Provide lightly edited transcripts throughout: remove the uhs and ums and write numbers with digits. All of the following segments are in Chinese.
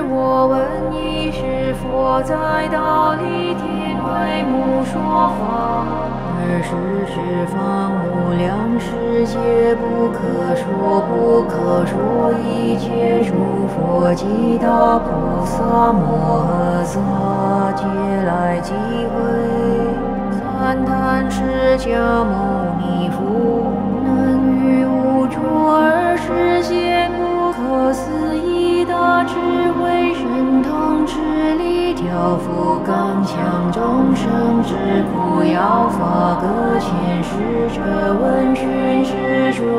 我闻一是佛在道理天为母说法。20方无量世界不可说不可说，一切诸佛及大菩萨摩诃萨皆来集会，赞叹释迦牟尼佛能于无着而实现不可思议大智慧神通智力，调伏刚强众生之苦要法，各遣使者问讯世尊。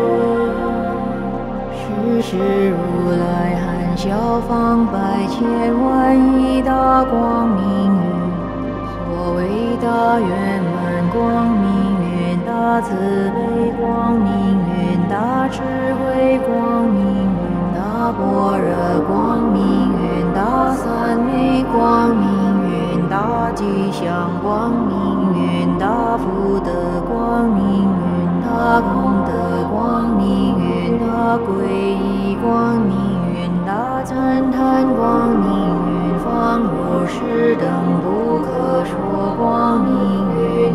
是如来含笑放100,000,000亿大光明云，所谓大圆满光明云、大慈悲光明云、大智慧光明云、大般若光明云、大三昧光明云、大吉祥光明云、大福德光明云、大功德光明云、大皈依光明云、大赞叹光明云、方如是等不可说光明云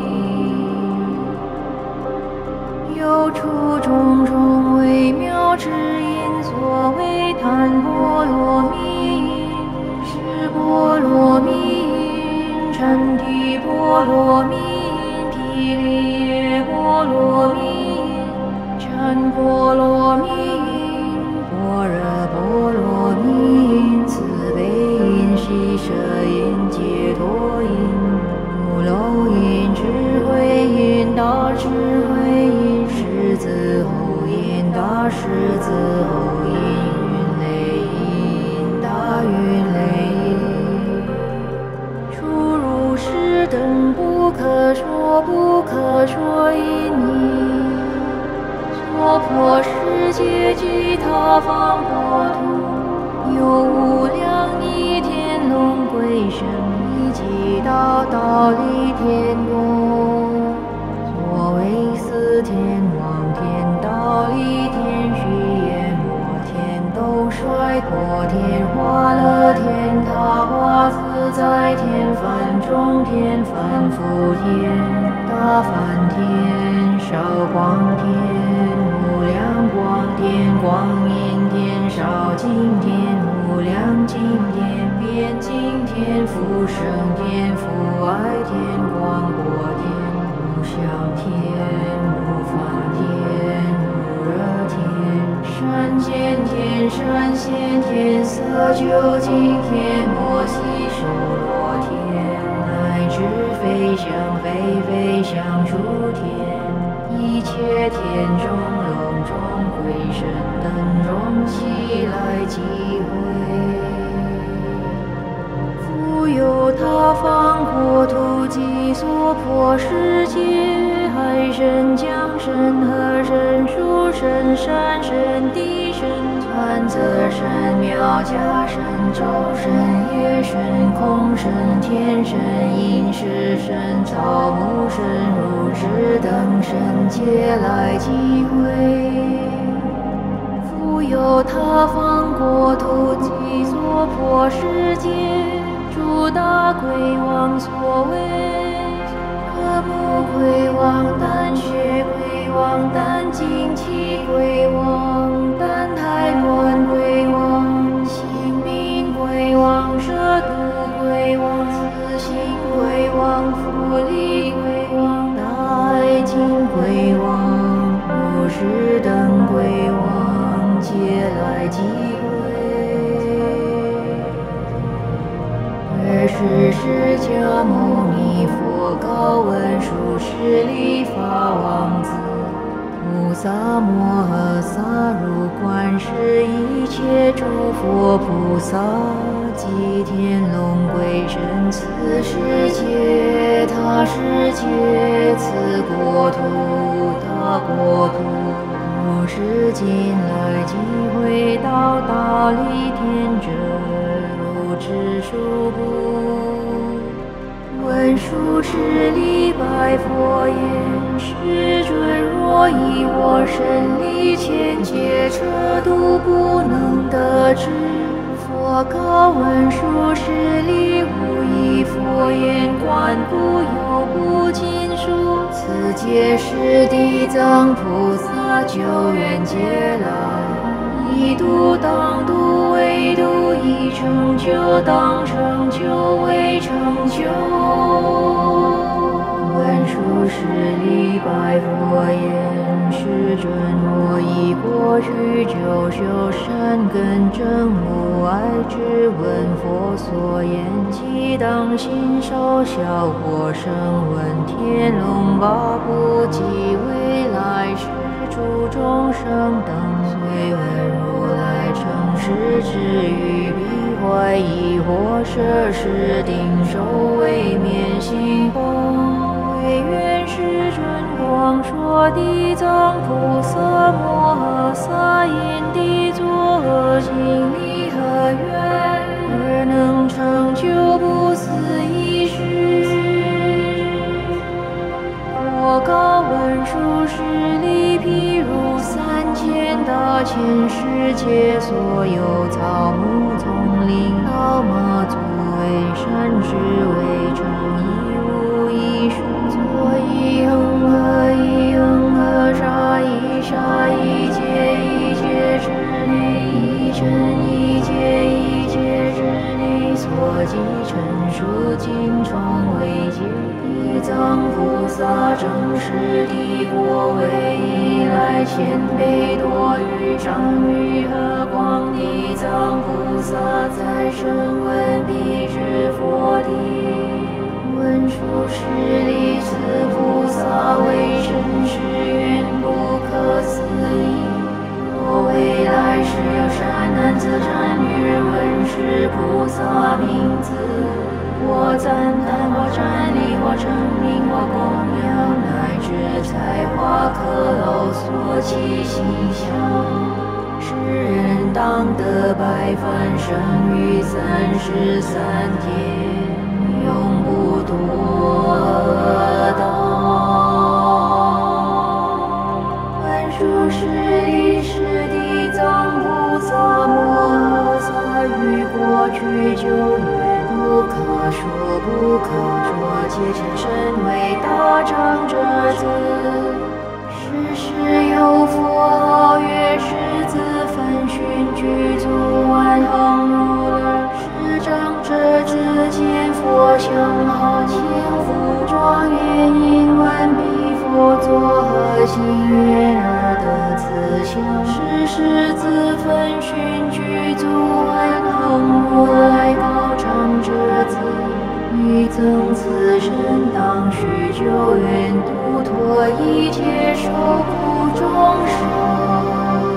亦。有处种种微妙之音，所谓檀波罗蜜音、是波罗蜜音、禅提波罗蜜音、毗梨耶波罗蜜音、禅波罗蜜音、般若波罗蜜音、慈悲音、喜舍音、解脱音、无漏音、智慧音、大智慧音、狮子吼音、大狮子吼音、云雷音、大云雷音。诸如是等不可说不可说音译，娑婆世界及他方国土，有无量逆天龙鬼神以及道理天宫。所谓四天王天、道理天、须阎摩天、兜率陀天、化乐天、他化自在天、梵众天、梵福天、大梵天、少光天、无量光天、光明天、少净天、无量净天、边净天、福生天、福爱天、光果天、无想天、无法天、无热天、善见天、善现天、色究竟天、摩悉首罗天，乃至非想非非想诸天，一切天中龙中鬼神等众悉来集会。复有他方国土及娑婆世界，海神、江神、河神、树神、山神、地神、川泽神、妙家神、周神、夜神、空神、天神、饮食神、草木神、如是等神皆来集会。复有他方国土及娑婆世界，诸大鬼王所谓恶目鬼王、胆血鬼王、胆精气鬼王、胆胎卵鬼王、性命鬼王、摄度鬼王、死刑鬼王、复利鬼王、大爱尽鬼王、如是等鬼王皆来集会。释迦牟尼佛告问数十力法王子，菩萨摩诃萨如观世一切诸佛菩萨及天龙鬼神，此世界他世界，此国土他国土，如是今来集会到大利天者，如之数不。文殊师利白佛言：世尊，若以我身力千劫彻度不能得知，佛我告问数十里，无一佛言，观不有不尽数。此界是地藏菩萨救缘劫来，一度当度，唯度一成就，当成就，为成就。问数十里，白佛言：世尊，我以过去久修善根正无碍智，闻佛所言，即当信受，效果声闻天龙八部及未来世诸众生等，虽闻如来诚实之语，必怀疑或摄持定受，为免心崩。唯愿世尊广说地藏菩萨摩诃萨因地作恶行力和愿，而能成就不思议事。我告问数十里，譬如3000大千世界，所有草木丛林，道马足为善智为成，一无一数。作一恒河，一恒河沙，一沙一界，一界之内，一尘一界，一界之内，所及陈述尽重为界。地藏菩萨正是帝国为以来千倍多于丈于和光。地藏菩萨在声闻彼之佛地。问数十里，此菩萨为甚是愿不可思议。若未来世有善男子善女人闻是菩萨名字，或赞叹，或瞻礼，或称名，或供养，乃至采花珂楼所起形象，世人当得百番生于33天，永不堕道。问数十里，是地藏菩萨摩诃萨于过去久远，不可说不可说，皆成身为大长者子。世世有佛号曰狮子分寻具足万恒如来，是长者之见佛相好，千福庄严因闻彼佛作何行愿而得此相。是狮子分寻具足万恒如来高长者子，欲增此身当须久远，度脱一切受苦众生。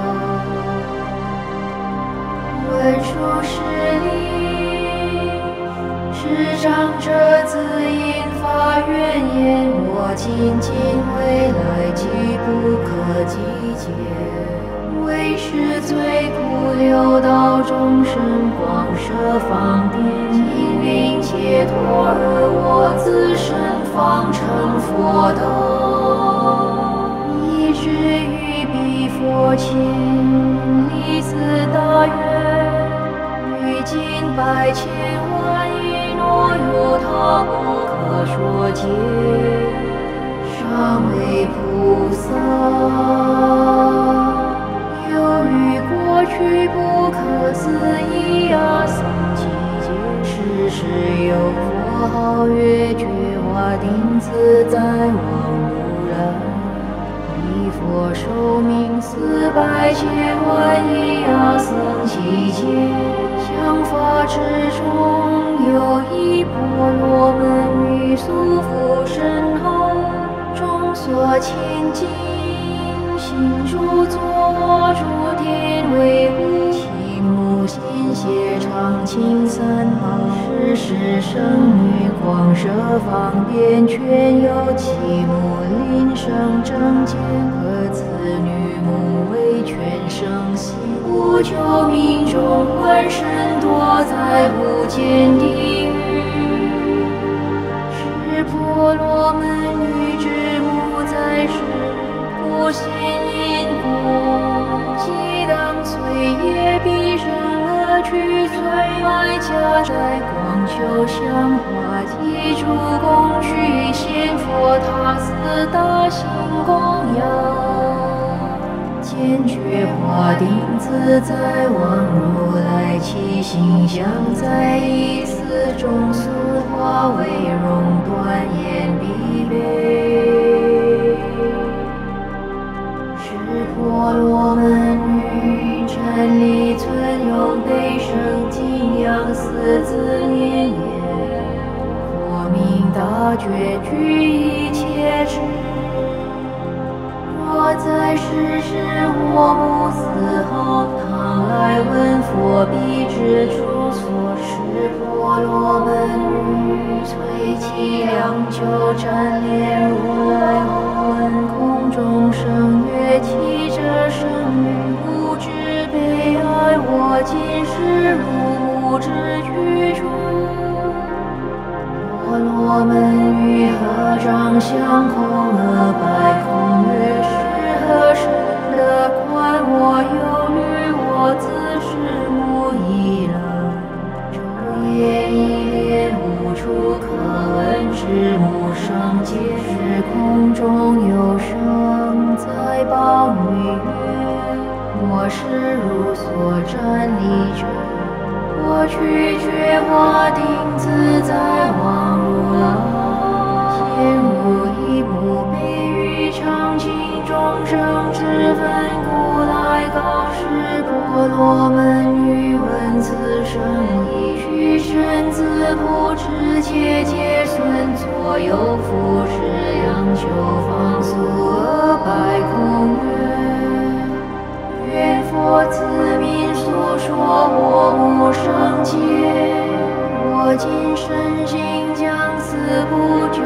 问数十里，是长者子因发愿言：我今未来即不可计解，为是最苦六道众生广设方便，尽令解脱，而我自身方成佛道。以至于彼佛前，离此大愿，于今百千万亿若有他不可说解，尚为菩萨。由于过去不可思议阿僧祇劫，世世有佛号曰觉华定自在王如来。彼佛寿命400千万亿阿僧祇劫，像法之中有一婆罗门女宿福身后，众所千金，行住坐卧诸天为护，其目鲜血常清三宝，世世生女广设方便，全有其母临生正见，可此女母为全生息，不求命中闻身堕在无间地狱。是婆罗门女之母在世，不信因果，即当随业必生恶趣罪。 头香花祭主供取献佛塔寺大兴供养，坚决花钉自在王如来起心想，在一寺中塑化为容端严必备。是婆罗门女站立尊用悲声敬仰四字念言，佛名大觉具一切智。若在世时我不丝毫，当来闻佛必知诸所。是婆罗门女垂泣良久，瞻恋如来问空中声曰：泣者生于无知悲哀，我今世如无知居住。婆罗门女合掌相空而白空曰：是何身得观？我忧虑我自是母已了，昼夜一连无处可闻，至母上皆是空中有声在报女曰：我是如所站立者，我取觉华定自在王如来，现如一幕悲语常情众生之分故来告示婆罗门女闻此声已须身自不知切切损左右复是仰求放速而白空曰：愿佛慈名诉说我母生劫，我今身心将死不久。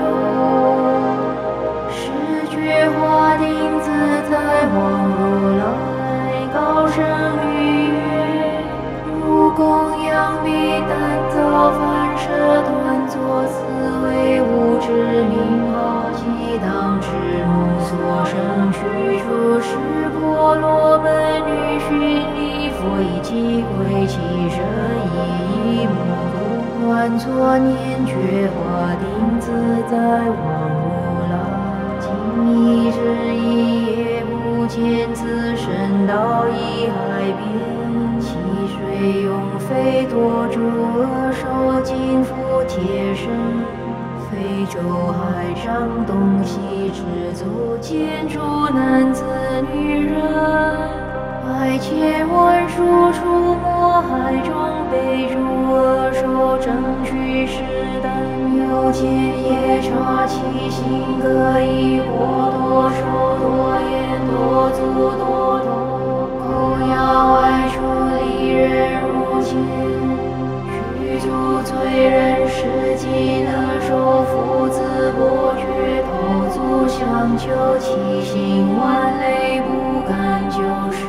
是觉华定自在王如来高声语曰：如供养彼但造反舍断作此为无知名号，即当知母所生去处。是婆罗门女寻礼佛以即归其舍一目不观作念觉华定自在王如来，今一日一夜不见此身到一海边，其水涌非多诸恶受尽覆贴身，非洲海上东西之走见诸男子女人，百千万数出没海中，被诸恶受争取是但有见夜叉七星各一或多手多眼多足多头，口牙外出离人如前，具足罪人是尽而受父子伯爵头足相求，七星万类不敢救世。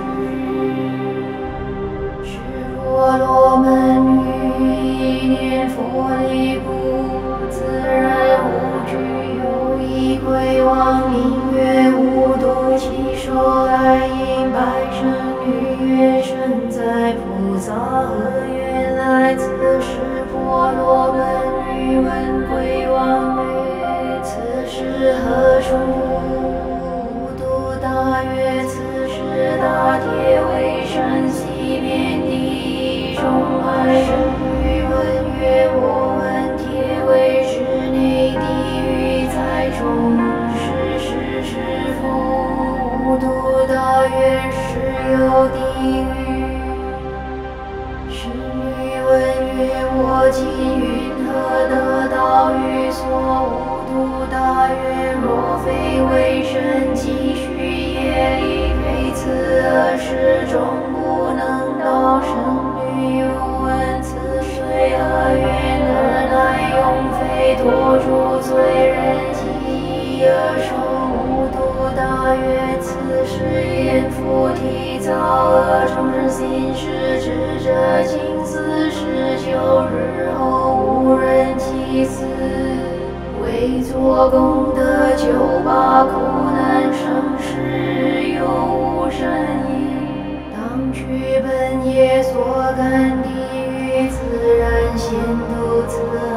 是婆罗门女一念佛力故，自然无惧，有一归王名曰无度，其手来迎白身女曰：身在菩萨何愿来？此时婆罗门女问归王曰：此是何处？无度答曰：此是大铁围山西面地中海。身女问曰：我闻铁围之内地狱在中，是否？无度答曰：是有地狱。是女问曰：我今云何得到于所？无度答曰：若非为身积蓄业力，非此恶世中不能到生。女又问：此水何缘而来？永非多诸罪人及而受。无度答曰：此是阎浮提造恶众生心事，智者今死19日后无人祭祀，为作功德救拔苦难生世有无善业，当取本业所感地狱，自然先度此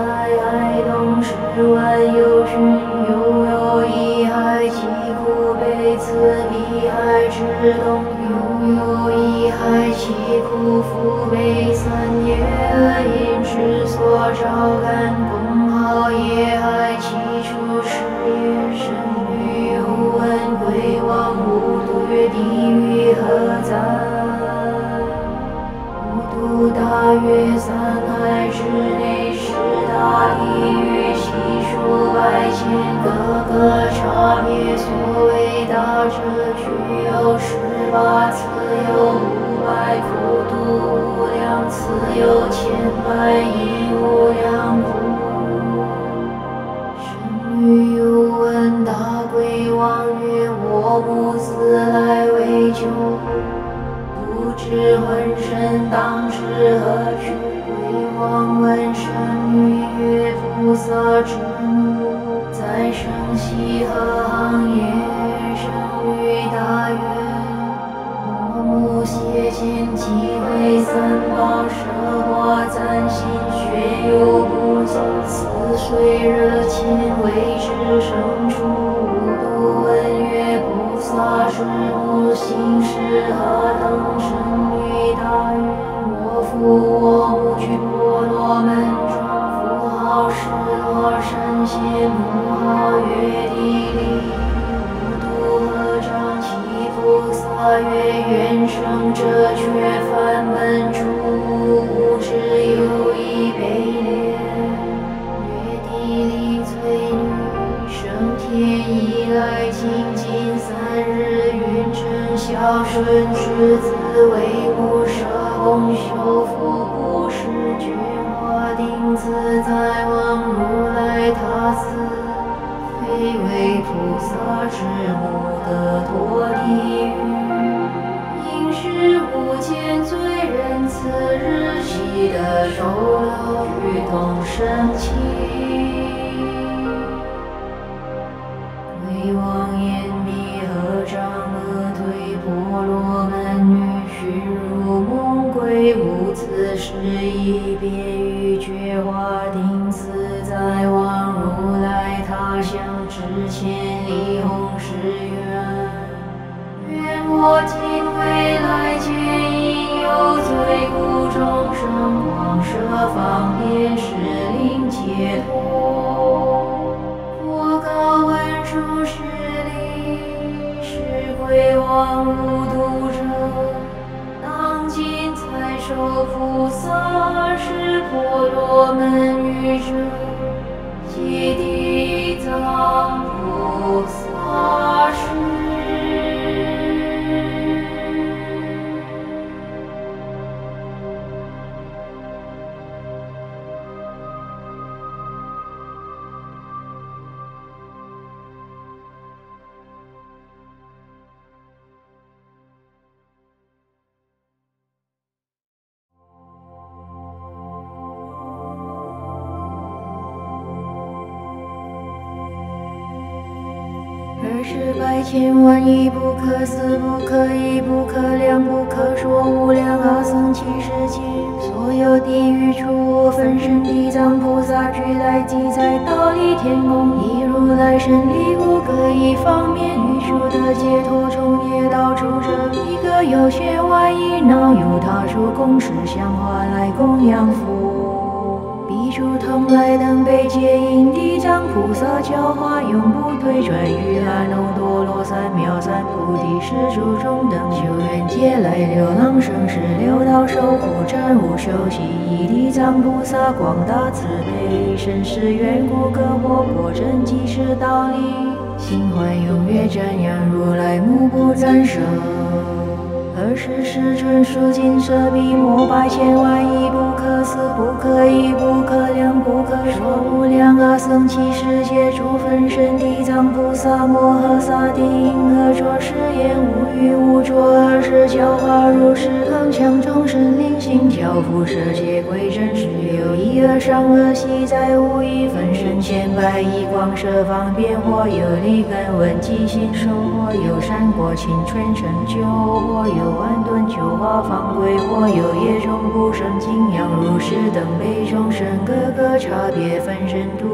为此彼海之东，悠悠一海其苦复悲三业，因之所照干，公号业海其出世也。神女又问鬼王无对地狱何在？无度大约三海之内，十大地狱悉数10000，各个差别。所谓大者，具有18次，有500苦度无量次，有千百亿无量苦。神女又问大鬼王曰：我母死来为救，不知魂身当至何处？鬼王问神女曰：菩萨之母在生息何行业？神女答曰：我母邪见机会三宝，奢华暂心，却又不走，似水热情，为之生出。无度问曰：菩萨之母姓氏何等？神女答曰：我父我母居婆罗门庄，父号释罗山仙，母号曰帝利。无度合掌祈菩萨曰：愿生者却梵本初，无之有一悲怜。曰帝利催女，生天以来，精进3日，运成孝顺之子，为母舍供修福，不施觉华定自在王如来他死，非为菩萨之母得脱地狱。因是无间罪人，次日悉得受乐，具同生起。鬼王言：彼合掌而退，婆罗门女须如梦归，无此事已别于觉华定自在王如来他乡，至千里弘誓愿。愿我今未来皆因有罪故，众生广设方便，使令解脱。我告文殊师利，是鬼王无度者，当今才受菩萨是婆罗门女者，即地藏菩萨是。20百千万亿不可思不可议不可量不可说无量阿僧祇世界，所有地狱处分身地藏菩萨俱来即在忉利天宫，以如来神力无可以方便，欲处得解脱从业道处者，一个有千万亿那由他处供施香花来供养佛。彼处同来等被接引地藏菩萨教化，永不退转于阿耨多罗三藐三菩提是诸中等修缘皆来流浪生死六道受苦暂无休息，以地藏菩萨广大慈悲，深施缘故各获果真即是道理，心怀踊跃瞻仰如来目不暂舍。20世春数尽舍彼摩百千万亿不可思不可议不可量不可说无量阿僧祇世界诸分身地藏菩萨摩诃萨帝因何作是言？无欲无着20教化如是铿锵众生灵性调伏舍界归真实有一而上而悉在无一分身千百亿光舍方便，或有利根闻即心受，或有善果亲全成就，或有安顿求化方归，或有业中不生敬仰如是等辈众生各个差别分身度脱，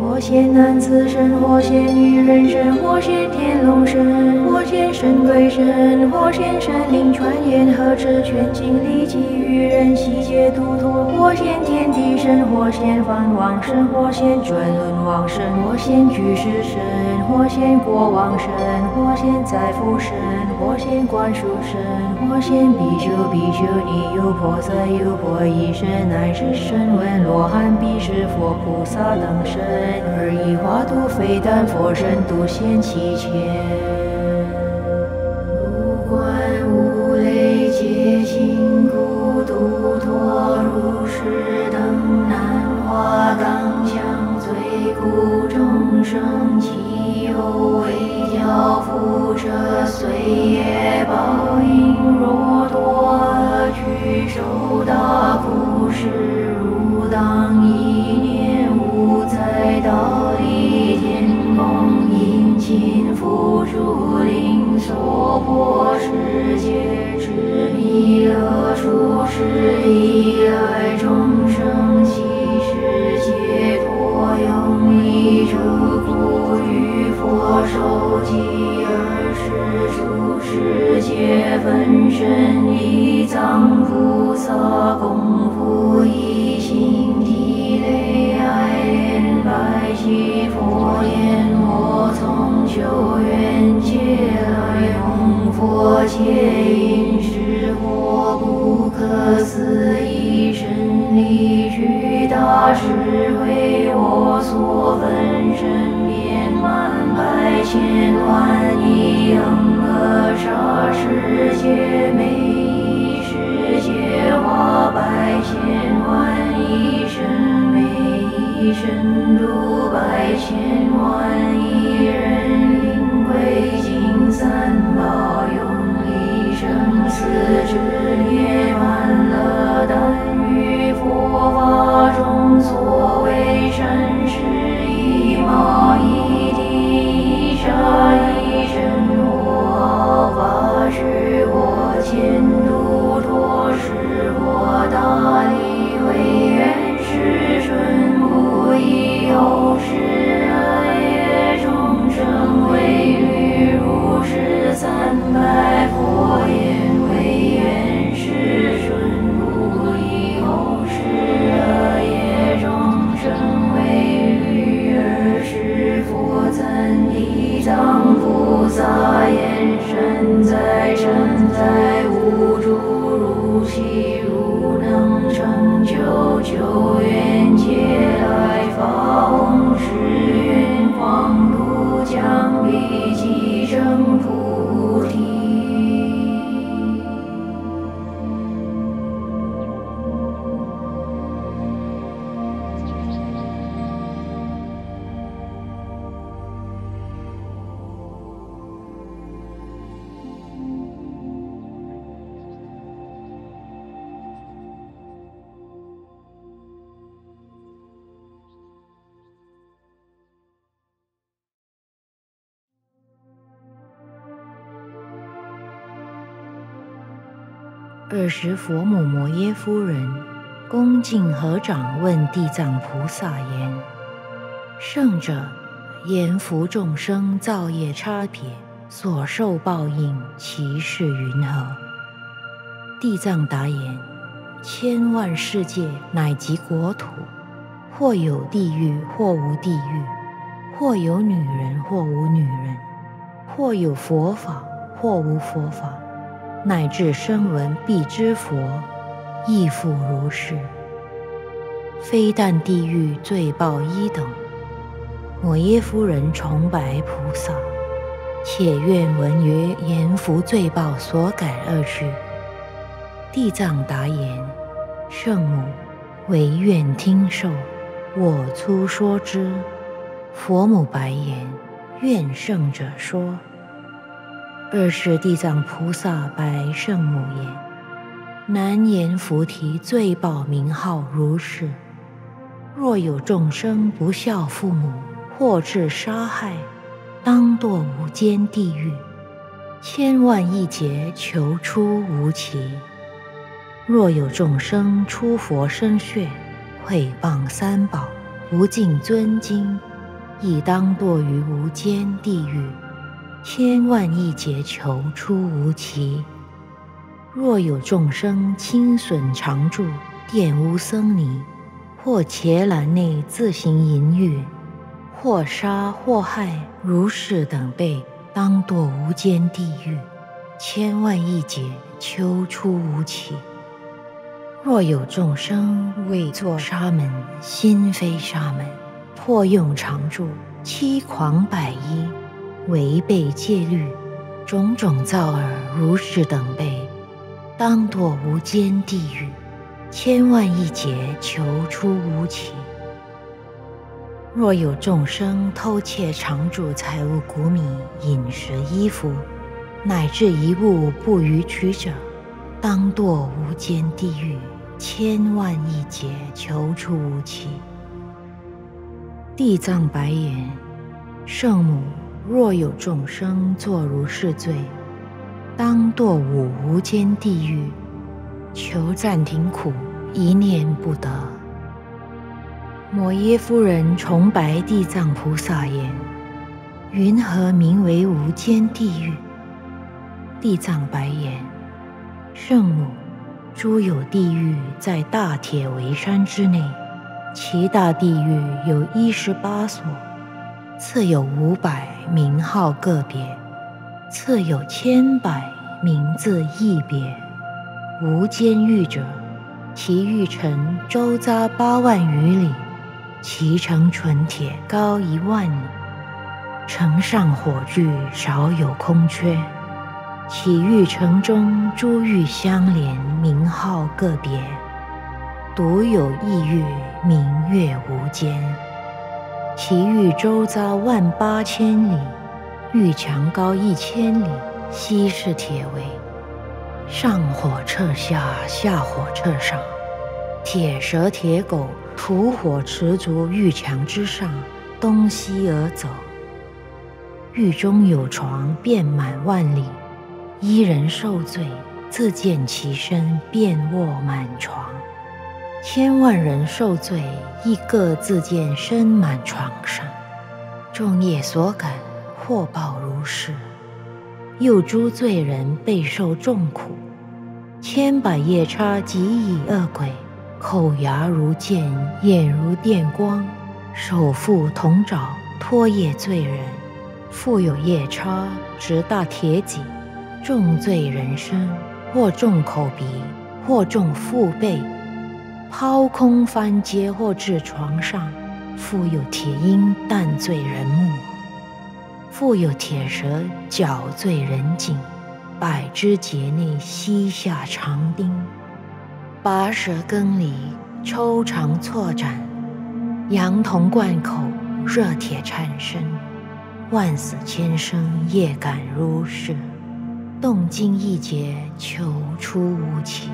或现男子身，或现女人身，或现天龙身，或现神鬼身，或现神灵传言和之全经理给予人悉皆度脱，或现天地身，或现梵王身，或现转轮王身，或现居士身，或现国王身，或现宰父身，或现官属身，或现比丘、比丘尼、优婆塞、优婆夷身，乃至声闻、罗汉、比湿佛、菩萨等身，而以化度非但佛身度现其前。如观无类皆行故度脱如是等难化当相罪故众生其有为教复者虽业报应若多恶趣受大苦事如当一念无在道理天宫殷勤付诸灵所破世界之弥勒出世以来众生悉世界脱用力者故于佛受记而是诸世界分身一藏菩萨功夫一心地雷爱莲拜其佛言我从求愿界来供佛切因是或不可思议神力具大智慧我所分身遍满百千万亿恒河沙世界每一世界化百千万亿身每一身度百千万亿人灵归尽三宝用一生死之涅槃乐但于佛法中所谓善事一毛一滴一沙一身或法是我前度脱是我大力为愿是顺不以后世业众生为律如是300佛言为愿是顺不以后世业众生为律而是佛赞地藏菩萨言善哉无诸如其如能成就求愿界来发弘誓愿广度将彼即成菩提。 尔时佛母摩耶夫人恭敬合掌问地藏菩萨言：圣者，言福众生造业差别，所受报应，其事云何？地藏答言：千万世界乃及国土，或有地狱，或无地狱；或有女人，或无女人；或有佛法，或无佛法，乃至声闻必知佛，亦复如是。非但地狱罪报一等，摩耶夫人崇拜菩萨，且愿闻于言福罪报所感2句。地藏答言：圣母，唯愿听受，我粗说之。佛母白言：愿圣者说。尔时地藏菩萨白圣母言：难言菩提罪报名号如是。若有众生不孝父母，或致杀害，当堕无间地狱，千万亿劫求出无期。若有众生出佛身血，毁谤三宝，不敬尊经， 亦当堕于无间地狱，千万亿劫求出无期。若有众生轻损常住，玷污僧尼，或伽蓝内自行淫欲，或杀或害如是等辈，当堕无间地狱，千万亿劫求出无期。若有众生为作沙门，心非沙门，破用常住，欺诳百依，违背戒律，种种造耳如是等辈，当堕无间地狱，千万亿劫求出无期。若有众生偷窃常住财物谷米、饮食、衣服，乃至一物不予取者，当堕无间地狱，千万亿劫求出无期。地藏白言：圣母，若有众生作如是罪，当堕无间地狱，求暂停苦，一念不得。摩耶夫人重白地藏菩萨言：云何名为无间地狱？地藏白言：圣母，诸有地狱在大铁围山之内，其大地狱有18所，次有500，名号个别，次有千百，名字异别。无间狱者，其狱城周匝8万余里，其城纯铁，高1万里，城上火炬少有空缺。其狱城中诸狱相连，名号个别，独有一狱名月无间。其狱周遭18000里，狱墙高1000里，悉是铁围，上火彻下，下火彻上，铁蛇铁狗吐火持足狱墙之上，东西而走。狱中有床遍满万里，一人受罪，自见其身便卧满床；千万人受罪，亦各自见身满床上。众业所感，获报如是。又诸罪人备受重苦，千百夜叉及以恶鬼，口牙如剑，眼如电光，手覆铜爪，拖曳罪人。复有夜叉执大铁戟，重罪人身，或重口鼻，或重腹背，抛空翻阶，或至床上。复有铁鹰弹罪人目，复有铁蛇绞罪人颈，百枝节内膝下长钉，拔舌根离，抽肠错斩，羊铜贯口，热铁缠身，万死千生业感如是，动经一劫，求出无期。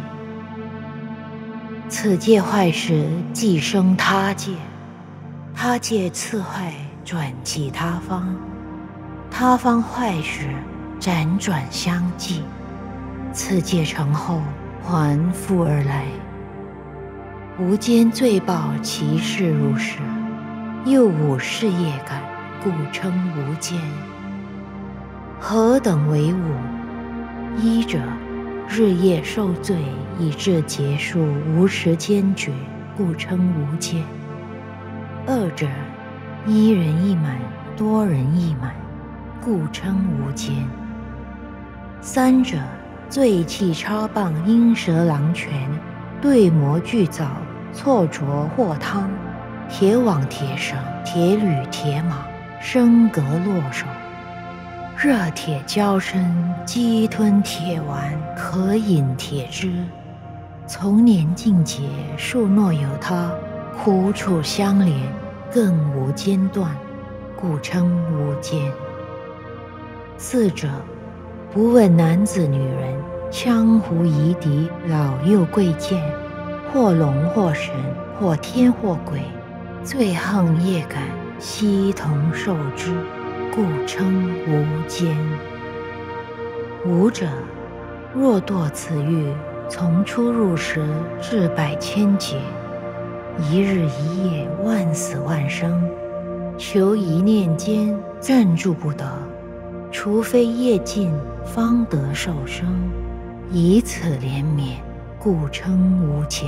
此界坏时，即生他界，他界次坏，转其他方，他方坏时，辗转相继，此界成后，还复而来。无间罪报其事如是，又无事业感，故称无间。何等为无？一者，日夜受罪，以致结束，无时坚决，故称无间。二者，一人一满，多人一满，故称无间。三者，罪气叉棒，鹰蛇狼拳，对磨具凿，错着或汤，铁网铁绳，铁履铁马，生革落手，热铁交身，鸡吞铁丸，可饮铁汁。从年尽劫，数诺有他，苦楚相连，更无间断，故称无间。四者，不问男子女人，羌胡夷狄，老幼贵贱，或龙或神，或天或鬼，罪横业感，悉同受之，故称无间。五者，若堕此狱，从出入时至100,000劫，一日一夜，万死万生， 求一念间暂住不得，除非业尽方得受生，以此怜悯，故称无间。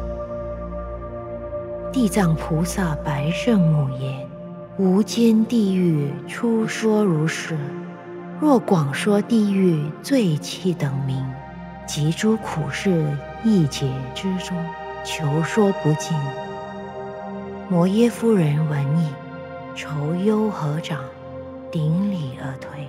地藏菩萨白圣母言：无间地狱初说如是，若广说地狱罪气等名，及诸苦事一劫之中，求说不尽。摩耶夫人闻已，愁忧合掌，顶礼而退。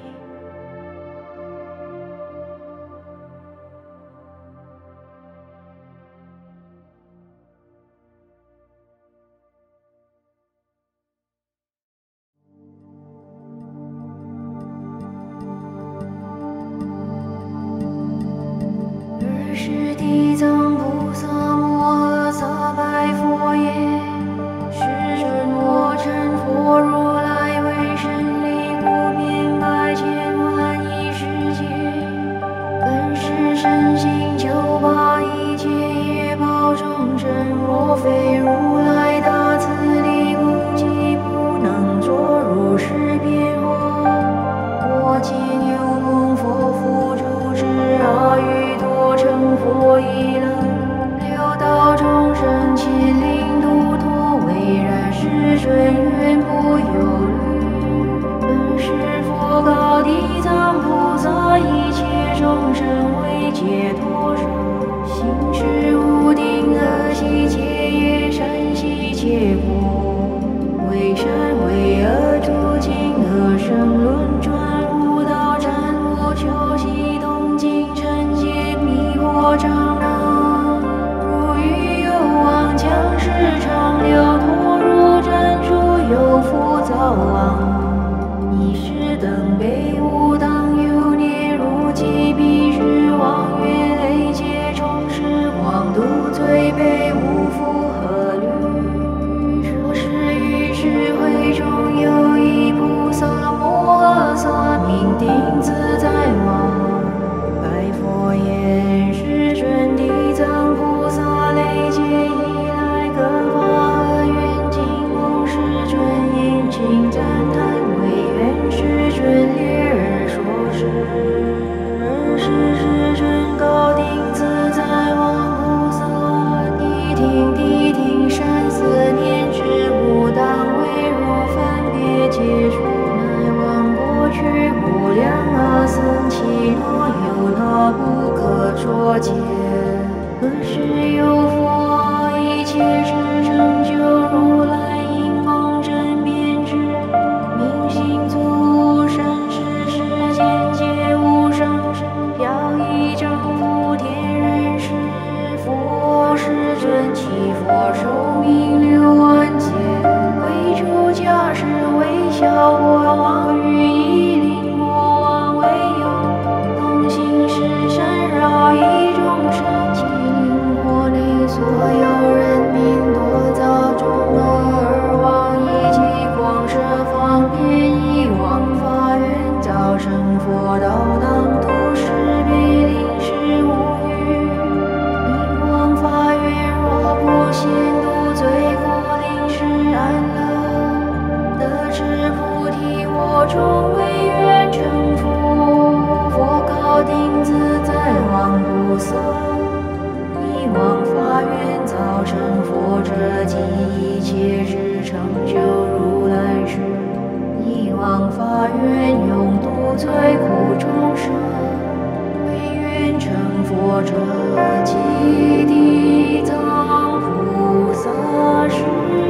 是地藏菩萨摩诃萨白佛言：世尊，我成佛如来为神力不遍百千万亿世界，本是身心救拔一切业报众生，若非如来大慈力故，即不能作如是变化。我今有蒙佛父主之阿耨多成佛已能，六道众生千灵度脱，唯然世尊愿不忧虑。本是佛告地藏菩萨，一切众生为解脱身，心是无定恶习切业，善习切果，为善为恶诸尽恶生轮转，无道战无求习动静尘劫迷惑障囊，如欲有妄将世长流，脱入珍珠有福早亡。一时等悲无当有念，如饥彼时望愿累劫充实，广度罪悲无复何虑。说是于智慧中有一菩萨摩诃萨，名定自在王。白佛言：世尊，地藏菩萨累劫以来，各发何愿，今蒙世尊殷勤赞叹，唯愿世尊列而说是。尔时世尊告定自在王菩萨：谛听，善思念之无当为如分别解除，乃往过去无量阿僧祇若有那不可说解。何时有佛一切事成就，如来应蒙真遍知，明行足身是世间皆无上身，表一丈夫天人世。佛世尊其佛寿命6万劫，为出家时为小国王，于夷陵国王为有同行施身饶益众生，其灵国内所有人民多造众恶而亡，以其广设方便，以往发愿早成佛道，当度世辈临时无余。以往发愿若不先度罪苦，临时安乐，得知菩提我终为愿成佛。佛告定自在王菩萨：以往发愿早成佛者，即一切之成就如来世。以往发愿永度罪苦众生，为愿成佛者，即地藏菩萨是。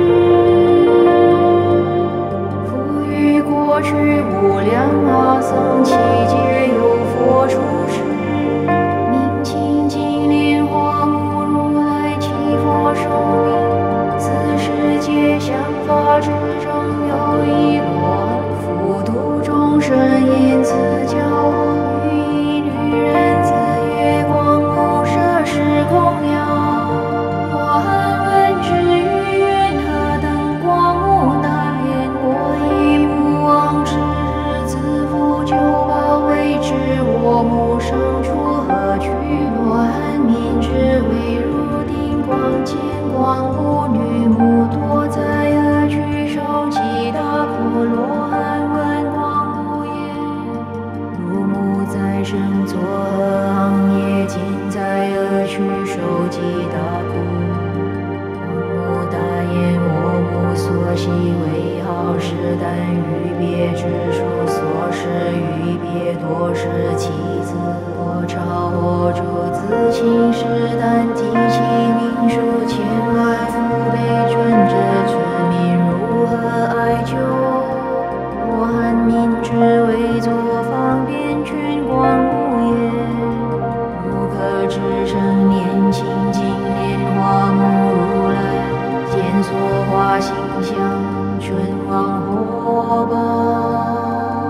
复于过去无量阿僧祇劫，有佛出世，明清净莲花目如来其佛寿命。此世界相法之中，有一罗汉，复度众生，言辞教化，于一女人自月光目摄世作恶行业，尽在恶趣，受极大苦。光目大言，我目所习为好事，但欲别之术，所施欲别多是其子。我朝我主自亲是，但提其名数，千万父辈准者，子民如何哀求？我汉民之为作方便全光目也，如可知成年轻经莲花目如来，见所化形象，全往火报。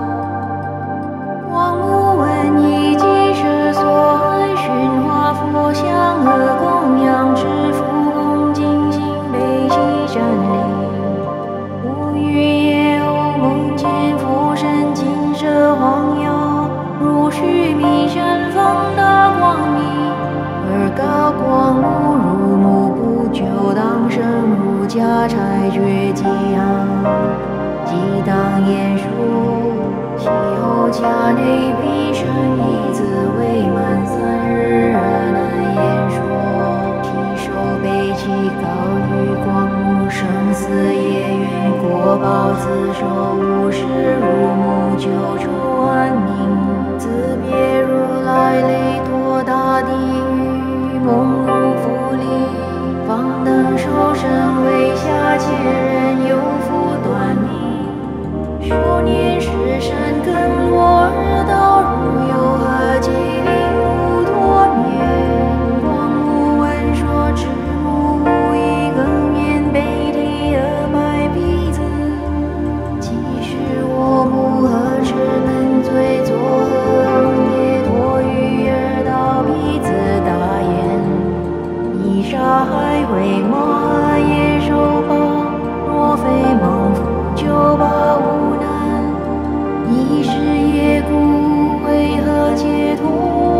光目闻一即是所爱，寻化佛像和供养之福，恭敬心悲喜瞻礼。无欲也偶梦见佛身金色晃耀，如须弥山放大光明，而高光目如目不久，当生如家柴绝迹行，即当言说。其后家内必生一子，未满3日而难言说。其手背其高于光目，生死业缘果报自受，无事如目久处安宁。自别如来类多大地狱，梦如浮离，方等受身为下界人，有福短命。数年时山根落日道，如有何疾病无脱免。光目闻说，赤目无一更面，悲涕而白鼻子。即是我目何时能罪作恶行业，多于耳道鼻子大眼，以杀害为马也受报，若非蒙福就报无难。一时业故，为何解脱？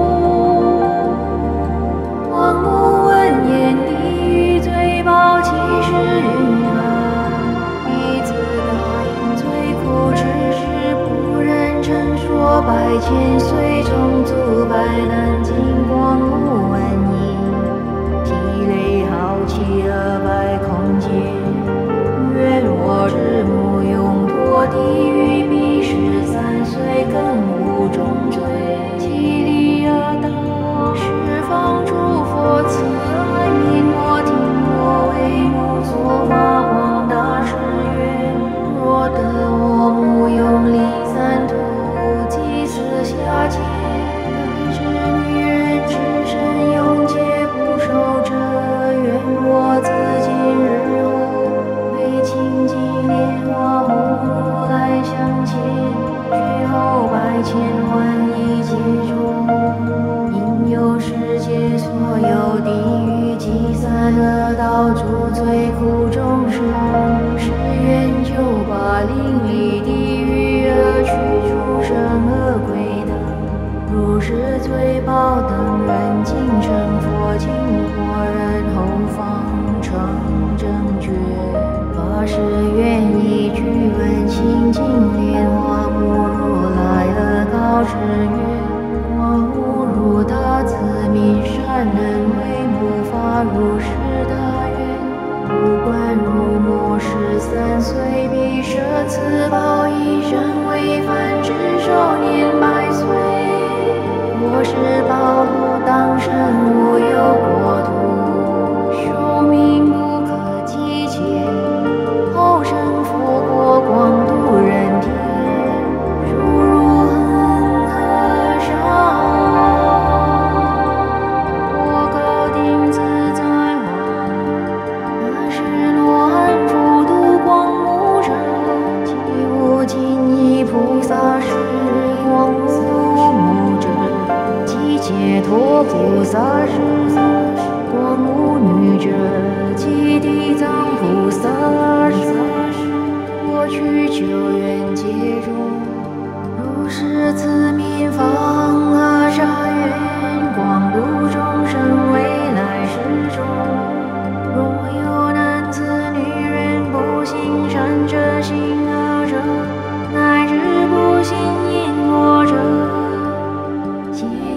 光目闻言，地狱罪报其实云寒，彼自大因罪苦，只是不忍陈说。10000岁重足百难尽，光目闻音，涕泪豪气而百空间。愿我之目永脱地狱，彼13岁更无重罪，其力而大，十方诸佛慈爱悯我，听我为目所发广大誓愿。若得我目永离三途，即死下界，知女人之身永劫不受者，愿我自今日后为清净莲花目如来相见，绝后10000万亿劫中，应有世界所有地狱积散恶道诸罪苦众生，誓愿就把邻里地狱而去诸生恶鬼等，如是罪报等人尽成佛经果，然后方成正觉。发誓愿以具闻清净莲花目如来而告之愿，光目如大慈悯善人，为目发如是大愿。不观如目13岁，必舍此报一生，为凡之寿年100岁。我是报后当生无有国土，寿命不可计减。后生复国，广度人天，殊如恒河沙。我高定自在王，那是罗汉复度光目者，即无尽意菩萨是光目者，即解脱菩萨是光目女者，即地藏菩萨是。我去久远劫中，如是慈悯方阿沙愿，广度众生未来世中。若有男子女人不行善者，行恶者，乃至不信因果者，皆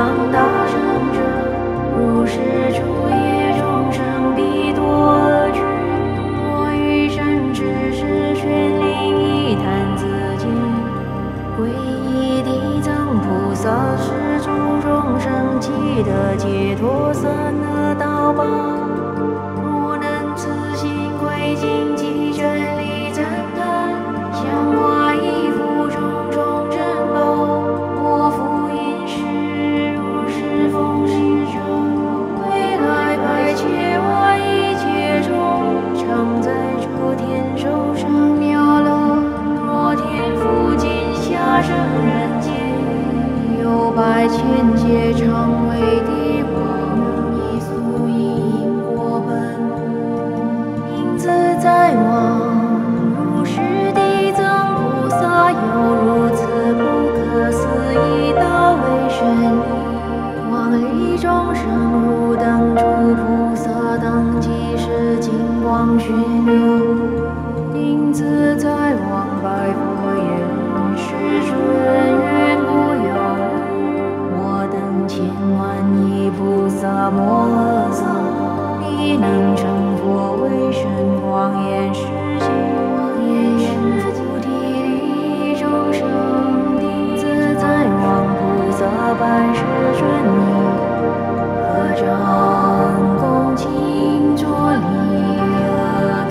方大圣者，如是诸业众生必多具。若于善知识宣灵一坛自见，皈依地藏菩萨是诸众生积得解脱三恶道报。若能自心归敬即真理赞叹，降化依附种种珍宝，我复因是如是奉行者，未来百千万亿劫中，常在诸天受生妙乐。若天父今下生人间，有百千劫常为帝王，以速以因果本应自在王。如是地藏菩萨有如此不可思议大威神力，王力众生如灯烛菩萨当即是金光旋流。应自在王白佛言：世尊愿不有日，我等千万亿菩萨摩诃萨，必能成佛为身广严世界。愿菩提利益众生，定自在王菩萨百世尊尼，合掌恭敬作礼而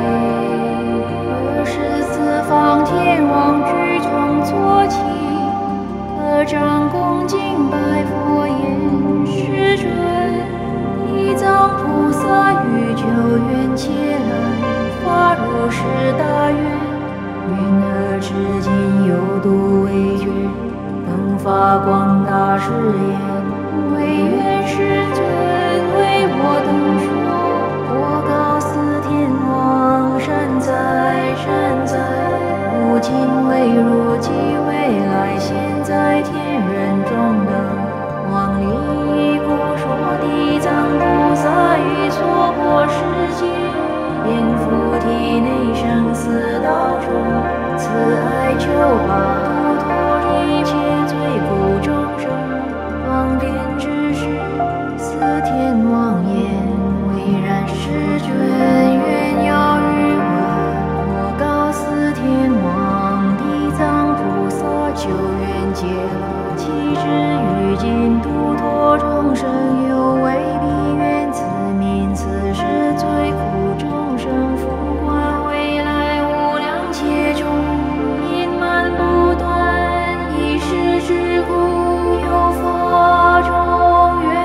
退。24方天王俱从坐起，合掌恭敬拜佛言：世尊，地藏菩萨于久远劫来发如是大愿，云何至今有度未绝，能发广大誓言，唯愿世尊为我等说。我告四天王：善哉善哉，无尽未如即未来现在天人中等，王力故说地藏菩萨于娑婆世界，遍覆体内生死道中，慈爱救拔度脱一切罪苦众生，方便之事。四天王言：唯然世尊愿要于闻。我告四天王：地藏菩萨久远劫来，岂知于今度脱众生，有为必愿自悯此世罪苦众生，复观未来无量劫中，因满不断，一时之故，有发众愿。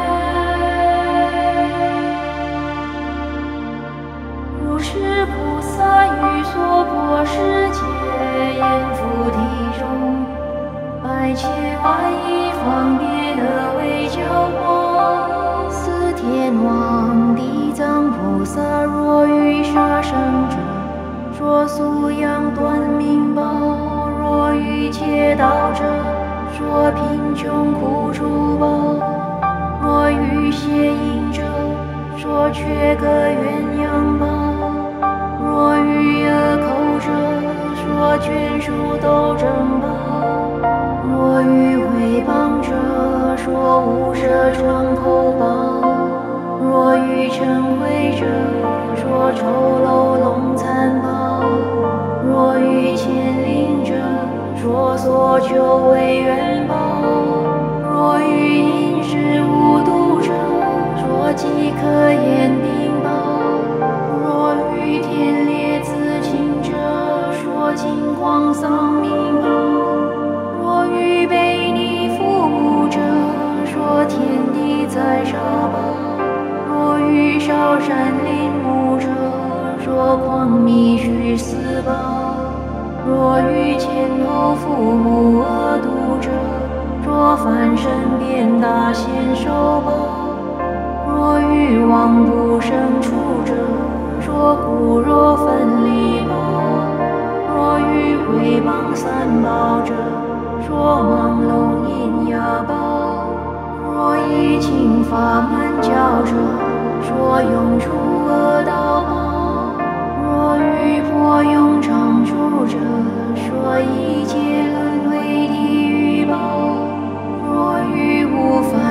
如是菩萨于娑婆世界，阎浮提中，百千万亿方便而为教化。四天王地藏菩萨若于杀生者，说素养断命报；若于劫道者，说贫穷苦楚报；若于邪淫者，说缺格鸳鸯报；若于恶口者，说眷属斗争报；若于毁谤者，说无舍疮口报；若于嗔恚者，说丑陋龙残报；若于牵令者，说所求为愿报；若于饮食无度者，说饥渴言病报；若于天烈自轻者，说金光丧命报；若于背逆父母者，说天地宰杀报；若于烧山林木者，说狂迷虚死报；若于前头父母恶毒者，说翻身变大显受报；若于亡不生处者，说骨肉分离报；若于毁谤三宝者，说盲聋喑哑报；若以请法门教者，说永除恶道报；若于破永常住者，说一切轮回地狱报；若于无法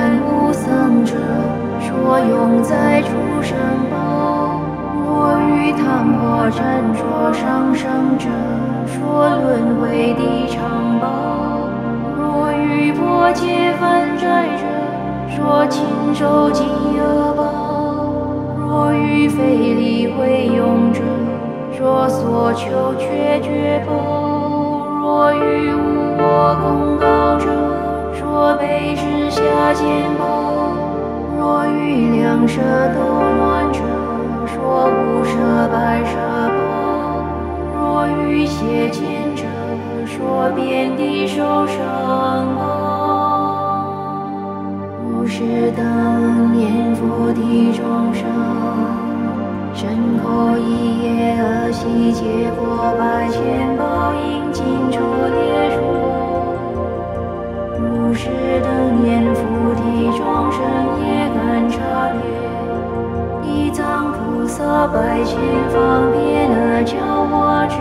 生者，说轮回的常报；若欲破戒犯债者，说亲受饥饿报；若欲非礼会用者，说所求却绝报；若欲无我功高者，说卑职下贱报；若欲两舌斗暖者，说无舍百舍报；若欲邪见者，说遍地受伤报。如是等念佛的众生，身口意业恶习皆过百千报应尽处列说。如是等念佛的众生也感差别，地藏菩萨百千方便而教化之。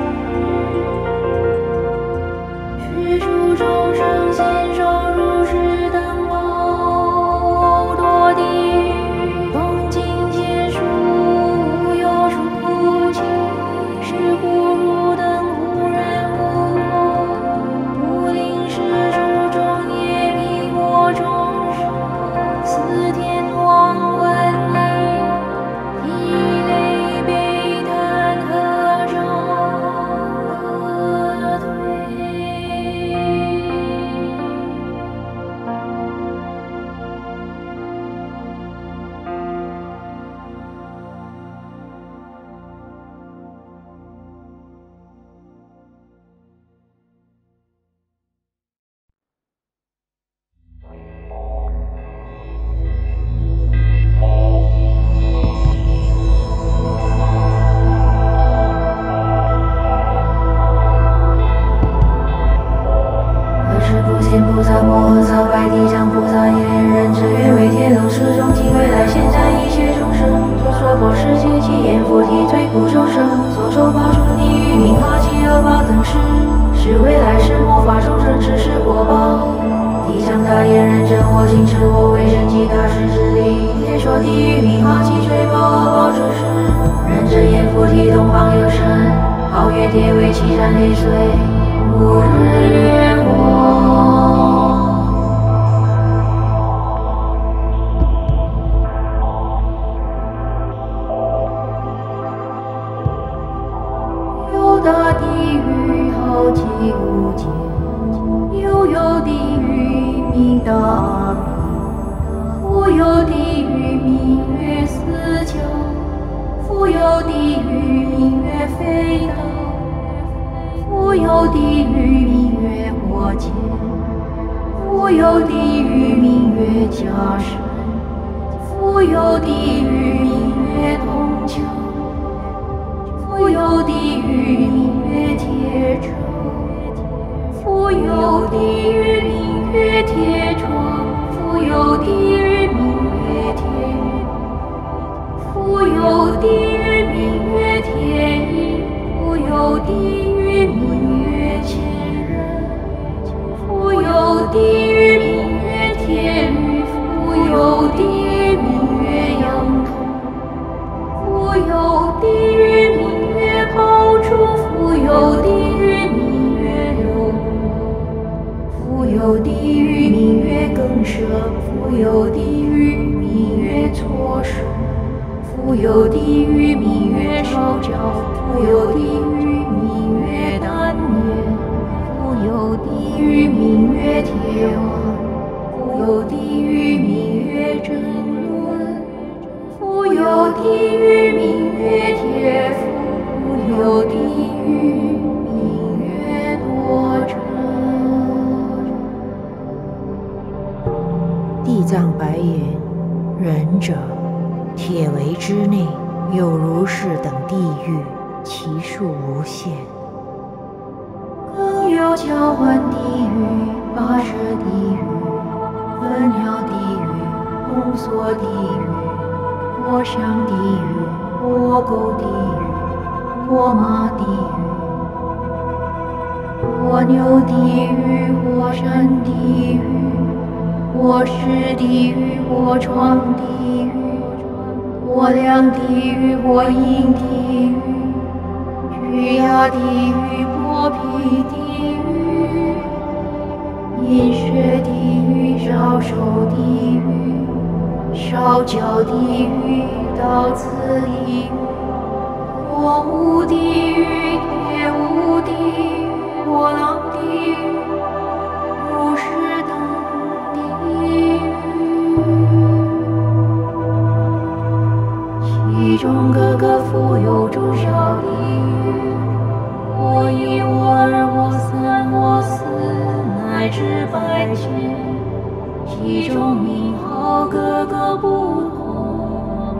是诸众生先受如是等报，多地狱风尽皆数，无有出期。是故汝等忽然无我，不令是诸众业迷惑众生，四天王问你，涕泪悲叹合掌而退。菩萨摩诃萨拜地藏菩萨言：仁者愿为天龙世众尽未来现在一切众生，所说佛世界其言佛体最苦众生，所受报出地狱名哈饥饿八等事，是未来世末法众生之事果报。地藏大言：仁者我今称我为人及大士之力，也说地狱名哈饥追报恶报之事。仁者言佛体东方有神，皓月铁尾七山黑水，五日月光。大地狱浩极无间，又有地狱名大阿鼻，复有地狱名曰四角，复有地狱名曰非道，复有地狱名曰火箭，复有地狱名曰假神，复有地狱名曰铜墙，复有地狱名曰铁车，复有地狱名曰铁窗，复有地狱名曰铁狱，复有地狱名曰铁衣，复有地狱名曰千人，复有地狱名曰铁律，复有地狱名曰羊头，复有地狱名抛出，复有地狱名曰流落，复有地狱名曰更舍，复有地狱名曰搓手，复有地狱名曰烧焦，复有地狱名曰丹念，复有地狱名曰铁腕，复有地狱名曰真论，复有地狱名曰铁腹，复有地狱名曰多真。 地藏白言：仁者，铁围之内有如是等地狱，其数无限。 更有交换地狱、跋涉地狱、焚鸟地狱、红锁地狱、火香地狱、火狗地狱、火马地狱、火牛地狱、火山地狱、火石地狱、火床地狱、火梁地狱、火影地狱、 玉牙地狱、破皮地狱、饮血地狱、烧手地狱、烧焦地狱、刀子地狱、火舞地狱、铁舞地狱、波浪地狱、如是等地狱。其中各个复有中小地狱，我一、我二、我三、我四，乃至百千，其中名号各个不同。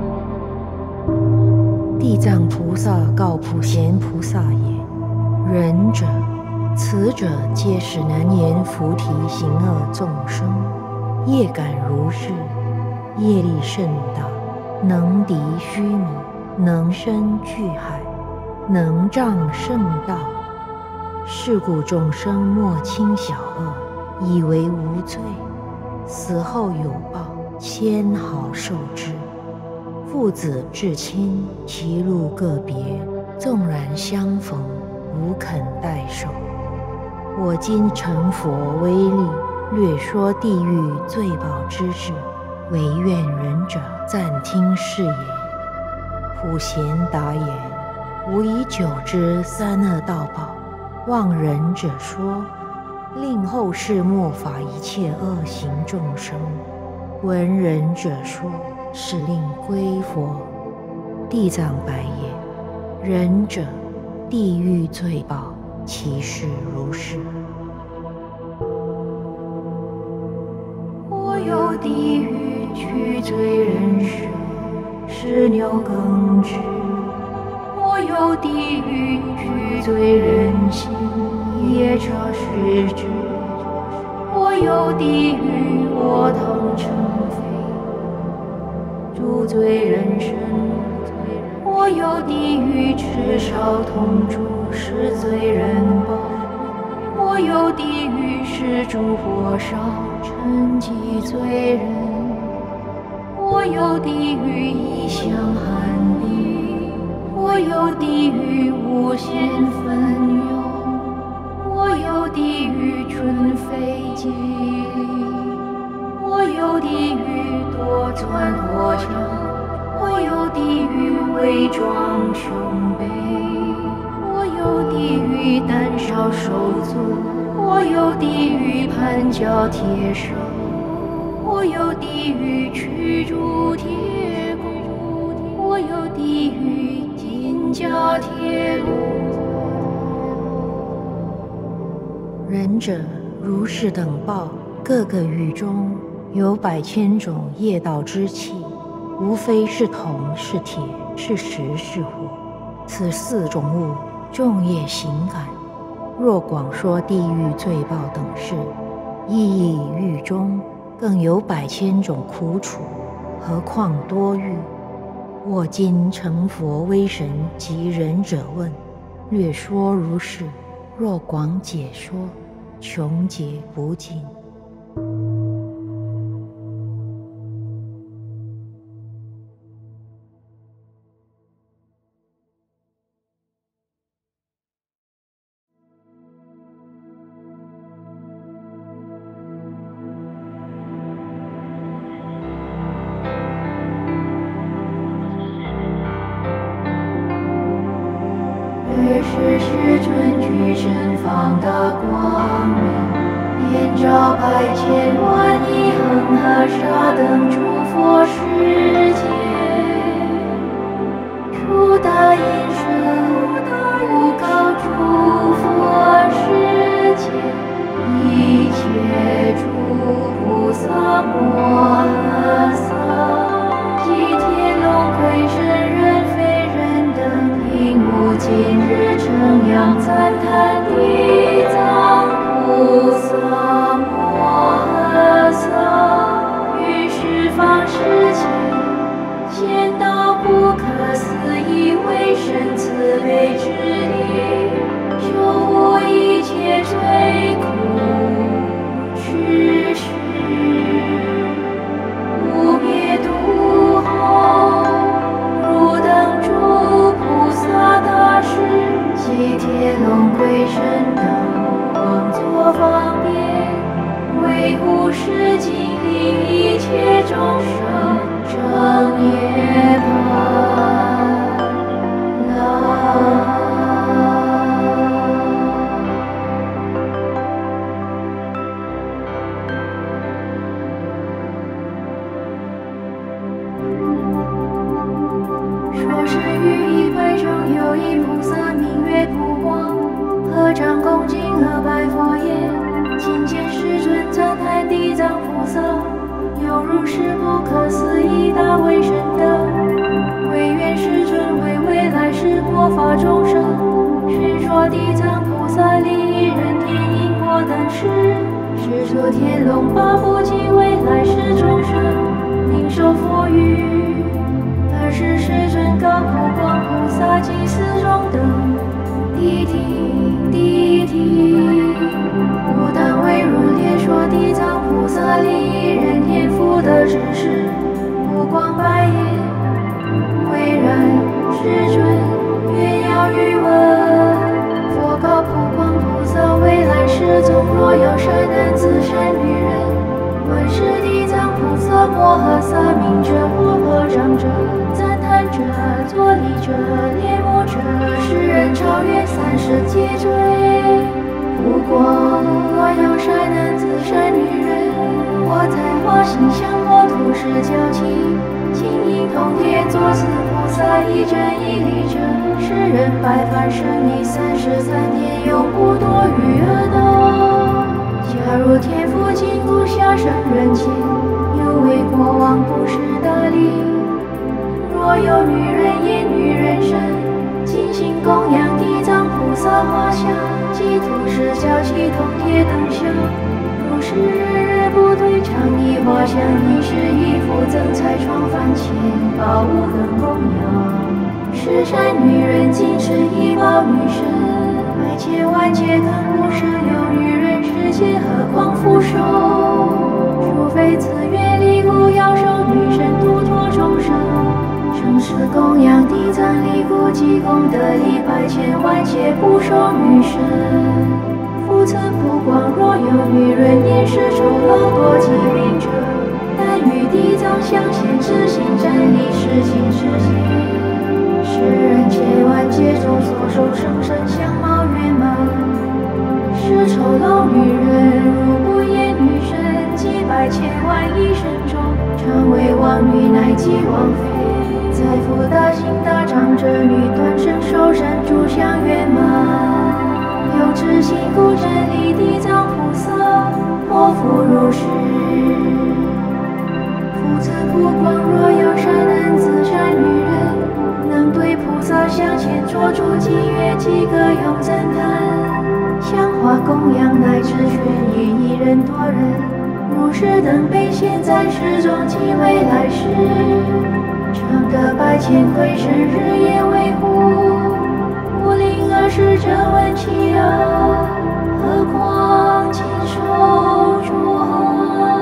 地藏菩萨告普贤菩萨言：仁者，此者皆是难言菩提行恶众生，业感如是，业力甚大，能敌须弥，能生巨海，能障圣道。是故众生莫轻小恶，以为无罪，死后有报，千毫受之。父子至亲，其路各别，纵然相逢，无肯代受。我今成佛威力，略说地狱罪报之事，唯愿仁者暂听是言。普贤答言：吾以久之三恶道报，望仁者说，令后世末法一切恶行众生。闻仁者说，是令归佛。地藏白言：仁者，地狱罪报，其事如是。 我有地狱取罪人身，是牛耕织；我有地狱取罪人心，夜叉食之；我有地狱我当成非，诸罪人身；我有地狱持烧痛诸是罪人报；我有地狱是诸火烧沉积罪人；我有地狱异香寒冰；我有地狱无限分忧；我有地狱春非吉利；我有地狱多钻多墙；我有地狱伪装胸背；我有地狱胆少手足；我有地狱盘脚铁手；我有地狱驱逐铁骨；我有地狱金甲铁路。 仁者，如是等报，各个狱中有百千种业道之气，无非是铜是铁是石是火，此四种物众业行感。若广说地狱罪报等事，亦以狱中更有百千种苦楚，何况多狱？我今成佛威神及仁者问，略说如是。若广解说，穷解不尽。 月是世尊具身放大光明，遍照百千万亿恒河沙等诸佛世界，出大音声，普告诸佛世界，一切诸菩萨摩诃萨，及天龙鬼神人非人等，应无尽日称扬赞叹地藏菩萨摩诃萨，于十方世界见到不可思议为神慈悲之力，救无一切罪过。 方便，维护世经利一切众生正涅槃。说是于一会中有一菩萨名曰普光，合掌恭敬而拜佛言：今见世尊赞叹地藏菩萨，犹如是不可思议大威神德。唯愿世尊为未来世末法众生，宣说地藏菩萨利益人天因果等事，是诸天龙八部及未来世众生，宁受佛语。尔时世尊告普光菩萨及四众等：谛听，不但为如列说地藏菩萨利益人天福德之事。普光白言：唯然，世尊，愿要欲闻。佛告普光菩萨：未来世中若有善男子、善女人，闻是地藏菩萨摩诃萨名者，或合掌者，赞叹者，作礼者，恋慕者，世人超越30劫罪。普光，若有善男子、善女人，或在花形象或土石交契，金银铜铁作此菩萨一真一理者，世人百般生以33天，永不堕于恶道。假如天父今故下生人前，有位国王不识大礼，若有女人言女人身，精心供养地藏菩萨画像及土石交契铜铁等像，如是日日不退常以画像衣食衣服赠财床饭钱宝物等供养。是善女人尽是以报女神，百千万劫更不舍有女人世界，何况复受？除非自愿离故要受女神度脱众生，生是供养地藏离故积功德力百千万劫不受女神。复此普光，若有女人言是丑陋多疾病者，但与地藏相现，自行站立世情世界。世人千万劫中所受生身相貌圆满，是丑陋女人如不言女神，几百千万亿生中，常为王女乃及王妃，财富大行大长者女，断身受身诸相圆满。有知心故真理地藏菩萨，莫复如是。复此普光，若有善男子、善女人，能对菩萨向前做出几乐几歌咏赞叹，香花供养乃至全于一人多人，如是等被现在世中及未来世，常得百千亏身日夜维护。不令尔时者闻其耳，何况尽受诸行。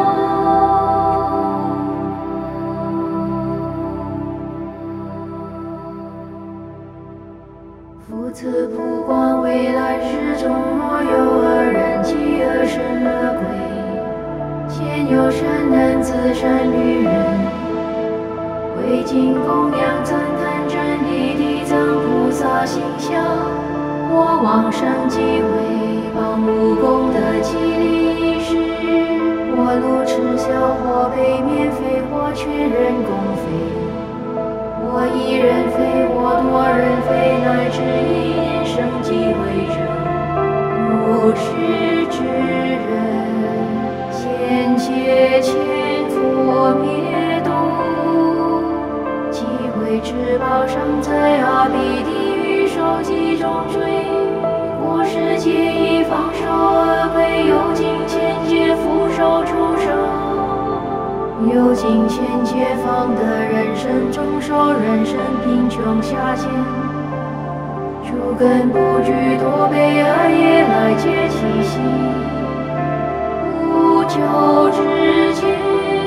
复此普光，未来世中若有恶人及恶神恶鬼，前有善男子、善女人，为今供养赞叹真理地藏菩萨形象，我往生即为帮无功德及利事，或路持小，或被免费，或全人供费，或一人非，或多人非，乃至一念生即为者，如是之人，先切前佛灭度，即会至宝上在阿鼻地狱受几种罪，过世皆以方受恶鬼，有尽千劫复受畜生，有尽千劫方得人身，终受人身贫穷下贱，诸根不具多悲恶业来结其心，不久之间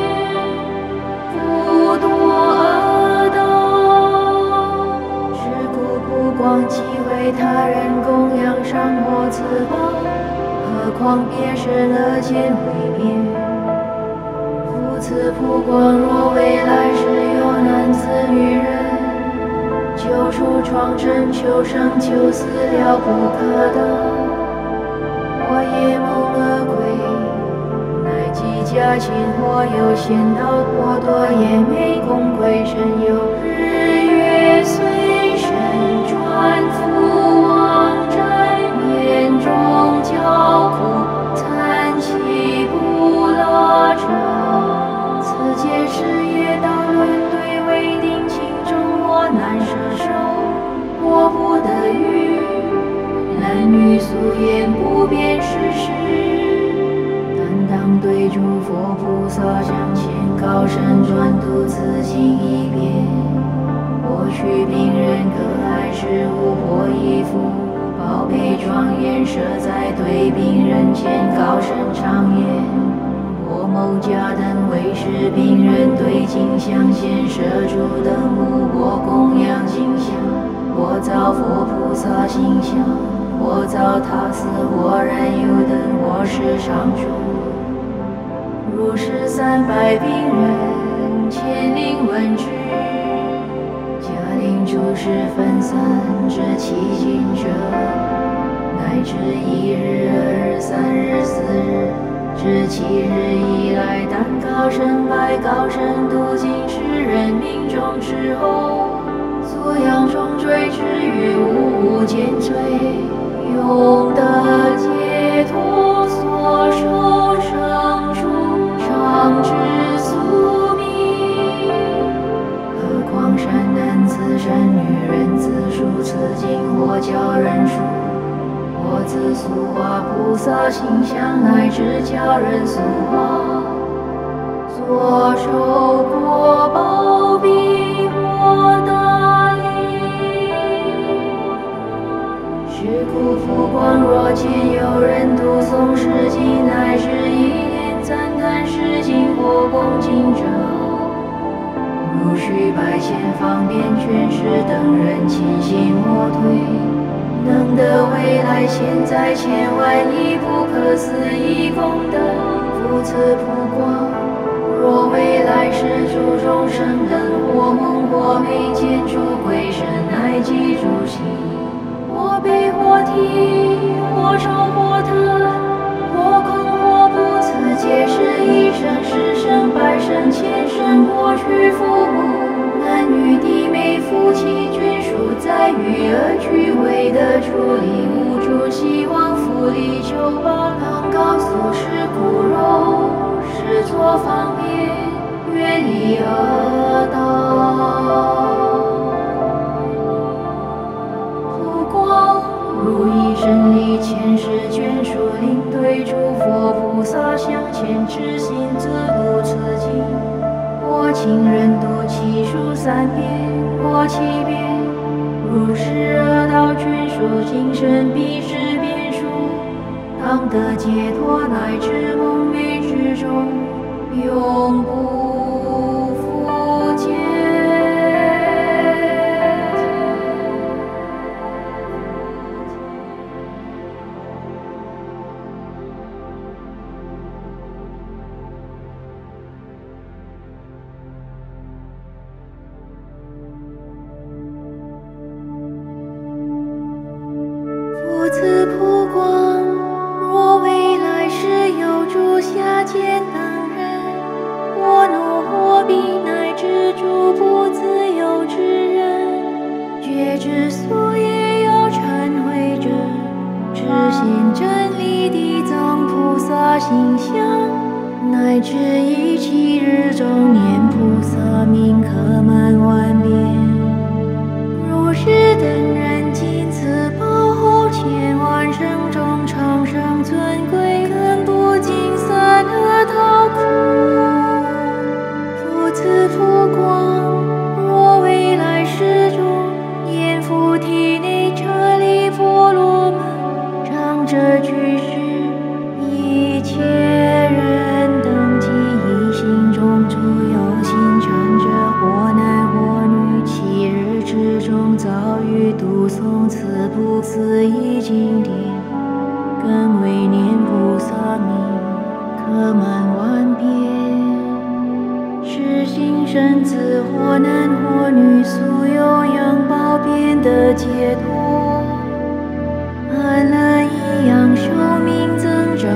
不堕恶道。是故普光即为他人供养善获此报，何况光变身而见毁灭。复次曝光，若未来世有男子女人，救出创真，求生求死了不可得。我夜梦而归，乃即驾前或有仙道，或多也没功贵身有日月随身转，复往枕面中叫苦，叹气不乐者。此皆是业道轮对，未定情中我难舍手，我不得语，男女素颜不辨世事。但当对诸佛菩萨向前高声转读此经一遍。或许病人可爱事物或衣服，宝贝庄严设在对病人前高声唱言。我某家灯为是病人对镜像先射出灯幕，我供养镜像，我造佛菩萨形象，我造他死我燃油灯，我是常住。如是300病人，千灵闻之，假令诸事分散之其境者，乃至1日、2日、3日、4日至7日以来，但高声拜高声读经，使人命中之后，所养中坠之于无间罪，永得解脱，所受生处常知宿命。何况善男子善女人自述此经，或教人述，或自塑化菩萨形象，乃至教人塑化，所受果报必获大利。是故复光若见有人读诵是经，乃至一念赞叹是经或恭敬者，如须百千方便全施等人，勤行莫退，能得未来现在千万亿不可思议功德。复次曝光，若未来世诸众生等或梦或寐见诸鬼神，乃即诸行，或悲或啼，或愁或叹，或空或怖，此皆是一生、十生、百生、千生过去父母、男女弟妹、夫妻眷属，在育儿俱未得处理，无助希望福利求报，当告诉是骨肉，是作方便，远离恶道。复光如一真理前世眷属，领队诸佛菩萨向前执行自读此经，或请人读其数3遍或7遍，如是恶道眷属，今生必是变数，当得解脱，乃至梦寐之中，永不复见。复次曝光，若未来世有诸下贱等人，或怒或鄙，乃至诸不自由之人，觉知所业有忏悔者，持现真理地藏菩萨形象，乃至17日中念菩萨名可满万遍。如是等人尽此报后，千万生中长生尊贵，根不尽散恶道苦。复次曝光，若未来世中，阎浮提内舍利婆罗门，长者居士，一切人等即以心中诸有心禅者，或男或女，7日之中遭遇度素有养宝变的解脱，安乐益养寿命增长。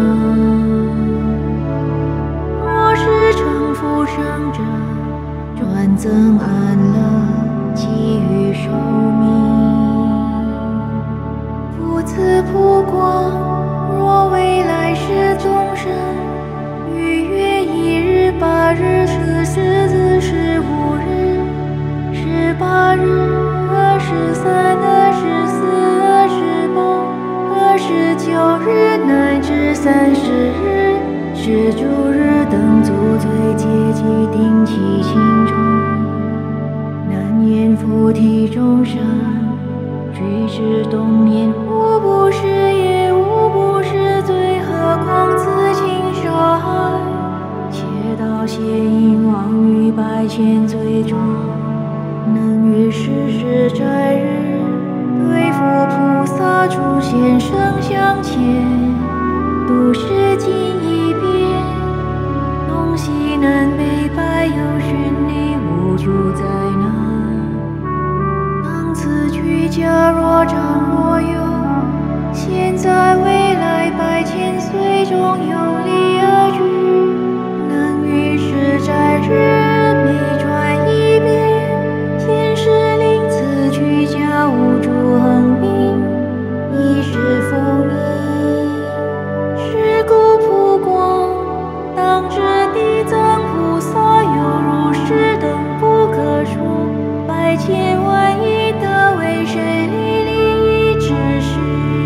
若是成福生者，专增安乐，给予寿命。不自曝光，若未来世众生，逾越1日、8日、14日、15日、18日、23、24、28、29日乃至30日、19日等足罪戒忌定其心中，难言菩提众生，具之动念，无不是业，无不是罪，何况自轻杀害，切道邪淫妄语百千罪状，能于世世斋日，对佛菩萨出现圣像前，度世经一遍，东西南北百有寻历，无主灾难。当此居家若长若有，现在未来百千岁中有理而居，能于世斋日每转一遍，天时令此居家无诸横命，一时风靡。是故普光，当知地藏菩萨有如是等不可说，百千万亿德为谁利利益之事，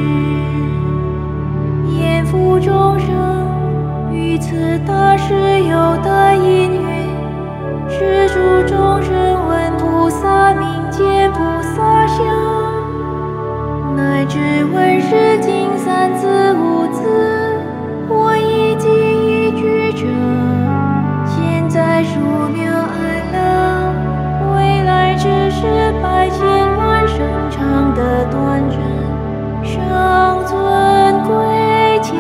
焉复众生于此大事有得因缘，是诸众生闻菩萨名，见菩萨相，乃至闻是经三字五字，或一记一句者，现在数秒安乐，未来之事百千万生长的端正，上尊贵家。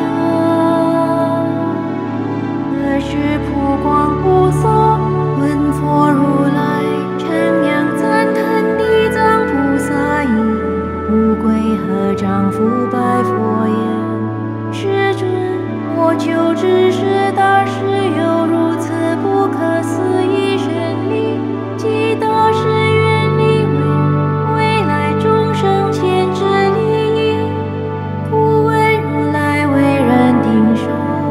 尔时普光菩萨闻佛如来称扬赞叹地藏菩萨意，无归合掌复拜佛言：世尊，我就知是大事有如此不可思议神力，即大誓愿力为未来众生前之利益，故闻如来为人顶受。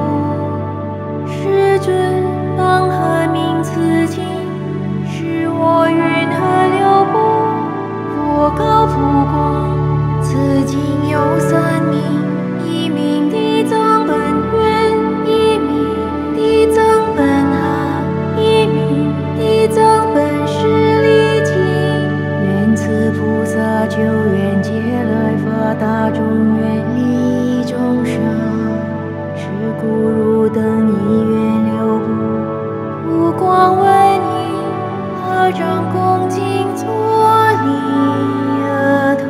世尊，当何名此经？是我云何流布？佛告普光：此经有3名，一名地藏本愿，一名地藏本行，一名地藏本誓力经。愿此菩萨救愿解来发大众愿，利益众生。是故汝等一愿流布，普光闻已，合掌恭敬作礼而退。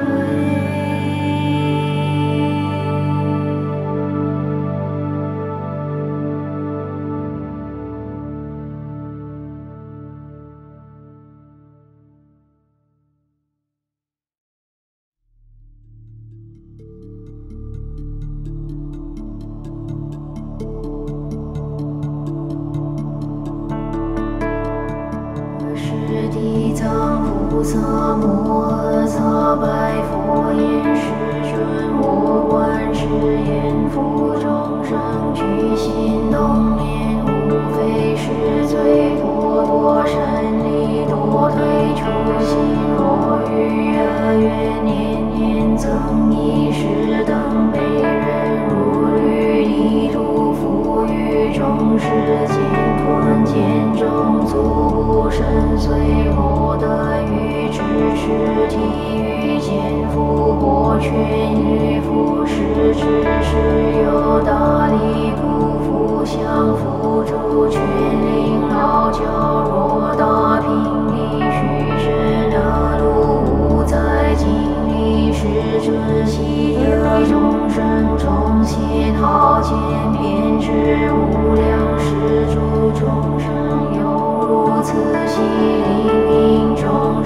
是地藏菩萨摩诃萨白佛言：世尊，我观世言，复众生具心动念，无非是罪，多多善利，多退初心。若于恶缘，年年增益，是等被人如履泥土，赋予众世间困见中，足不深邃，获得于知识体于见复获全于复是知识有大力，故复降伏诸权令劳教，若大平地须深恶路，无在经历世尊悉得众生众邪讨见，偏执无量世诸众生有如此悉令应众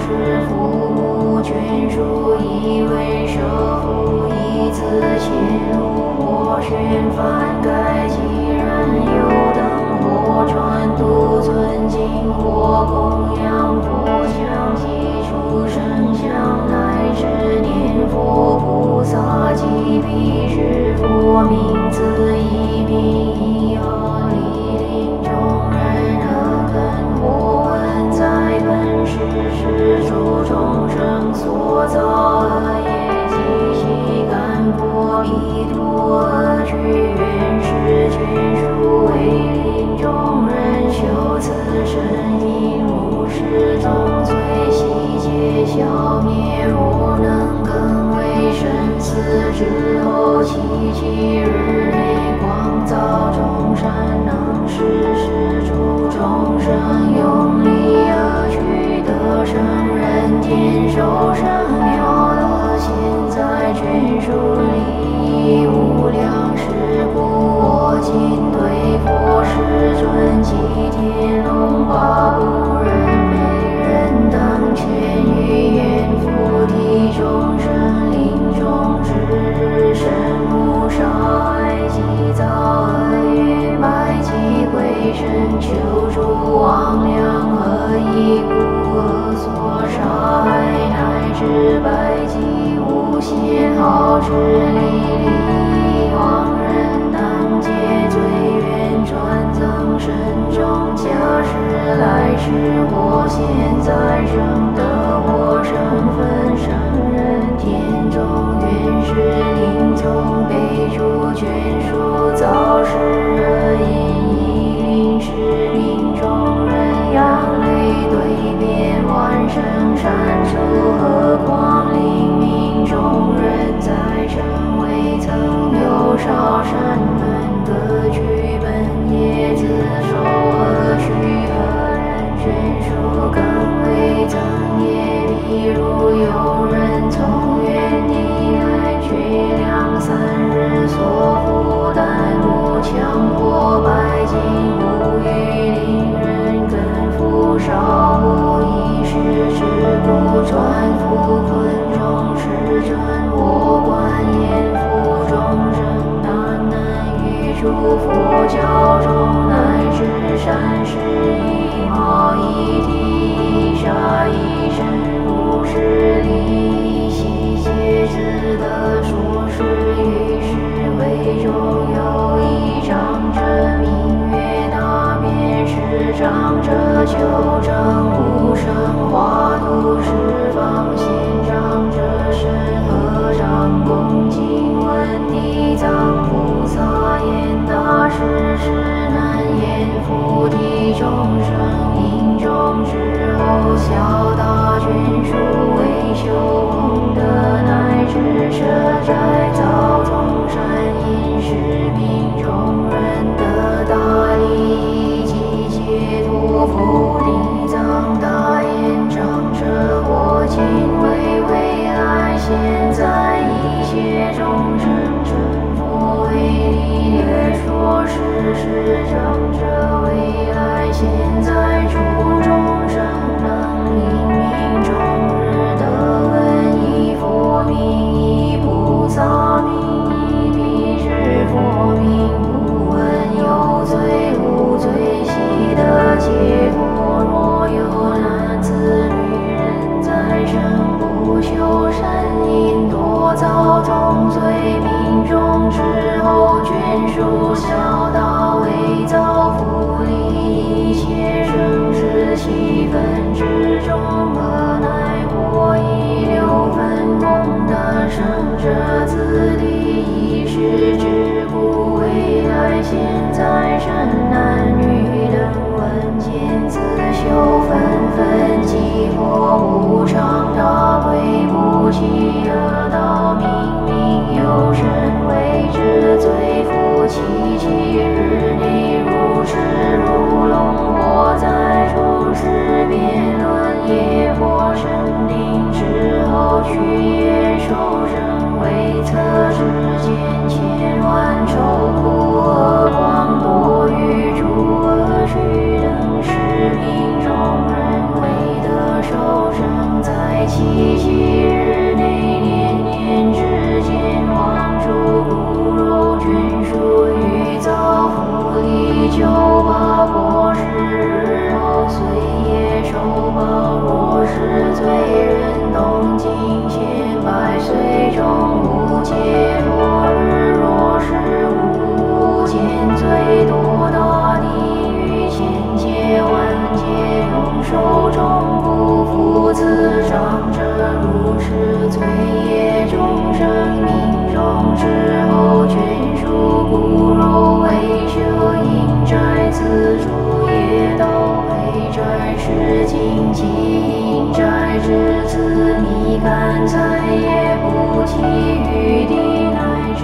七日内广造众善，能使世诸众生用力而取得圣人天受圣妙乐。现在眷属利益无量，是故我今对佛世尊及天龙八部人非人等劝语言菩提众生临终之日，身无杀害，即造恶缘，百济归身，求诸魍魉何以故恶所杀害，乃至百济无限好之利益亡人等，皆罪缘转增身中，假使来世或现在生得我身分圣人天中，愿是临终备诸眷属，造世人以临时命中人，扬泪对遍万圣善处，何况临命中人在生未曾有少善本，各具本业自受何须何人眷属，更为增业。譬如有人从远地来，却两三日所负担，不强迫百金，无欲令人更负少，无一时之故，转复困中世尊，我观言复众生难能于诸佛教中，乃至善事一毛一滴一沙一身，如是利益悉皆自得。说是于是会中有一长者，名曰大辩识长者，求证无生化度十方现长者，身合掌恭敬问地藏菩萨言：大师是能言菩提众生因中之后，小大眷属为修功德，乃至舍斋造众善因，是命中人得大利益，即解脱菩地藏大言长者，我今为未来现在一切众生成佛为例，略说是长者未来现在诸众生能临命终日得闻一佛名，一菩萨名，一彼之佛名，不闻有罪无罪，悉得解脱。若有男子女人在生不修善因，多造重罪，命中之后眷属小大为造福利，一切生世七分之中，何乃获一六分功德，生者自利益是之故，未来现在生男女等闻见自修纷纷，激活无常大贵不弃恶道，明明有身为之罪，夫妻日内如痴如聋，或在诸事辩论，业或生定之后，许愿受生为测之间，千万愁苦，何况多于诸恶趣等，是命中人为得受生，在七日内年年之间，望诸骨肉眷属于造福利，就把过世日后随业受报。若是罪人动静千百岁中无解脱日，若是无间罪多大地狱，千劫万劫永受中，不负此长者。如是罪业众生命中之后，眷属骨肉为修因债，自主业道为债，是经济因债，至此迷干财业不起余地，乃至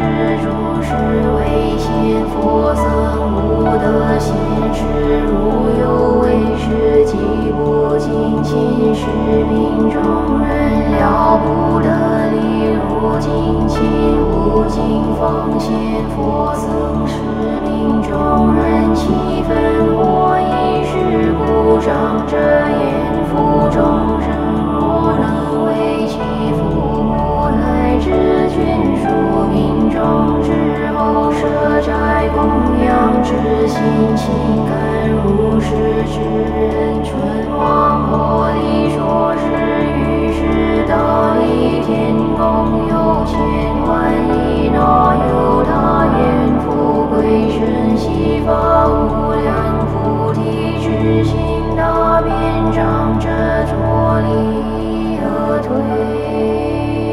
之主是为仙佛僧无得现世，如有为是即不尽亲，是命中人了不得力，如尽亲无尽奉献佛僧，是命中人七分我亦是故障者言福众生，若能为其父母来至眷属，命中之后舍斋供养之心情感，如是之人春王或力说是于是道理天宫有千万亿那由他愿富贵身悉发无量菩提之心，大遍长者作礼而退。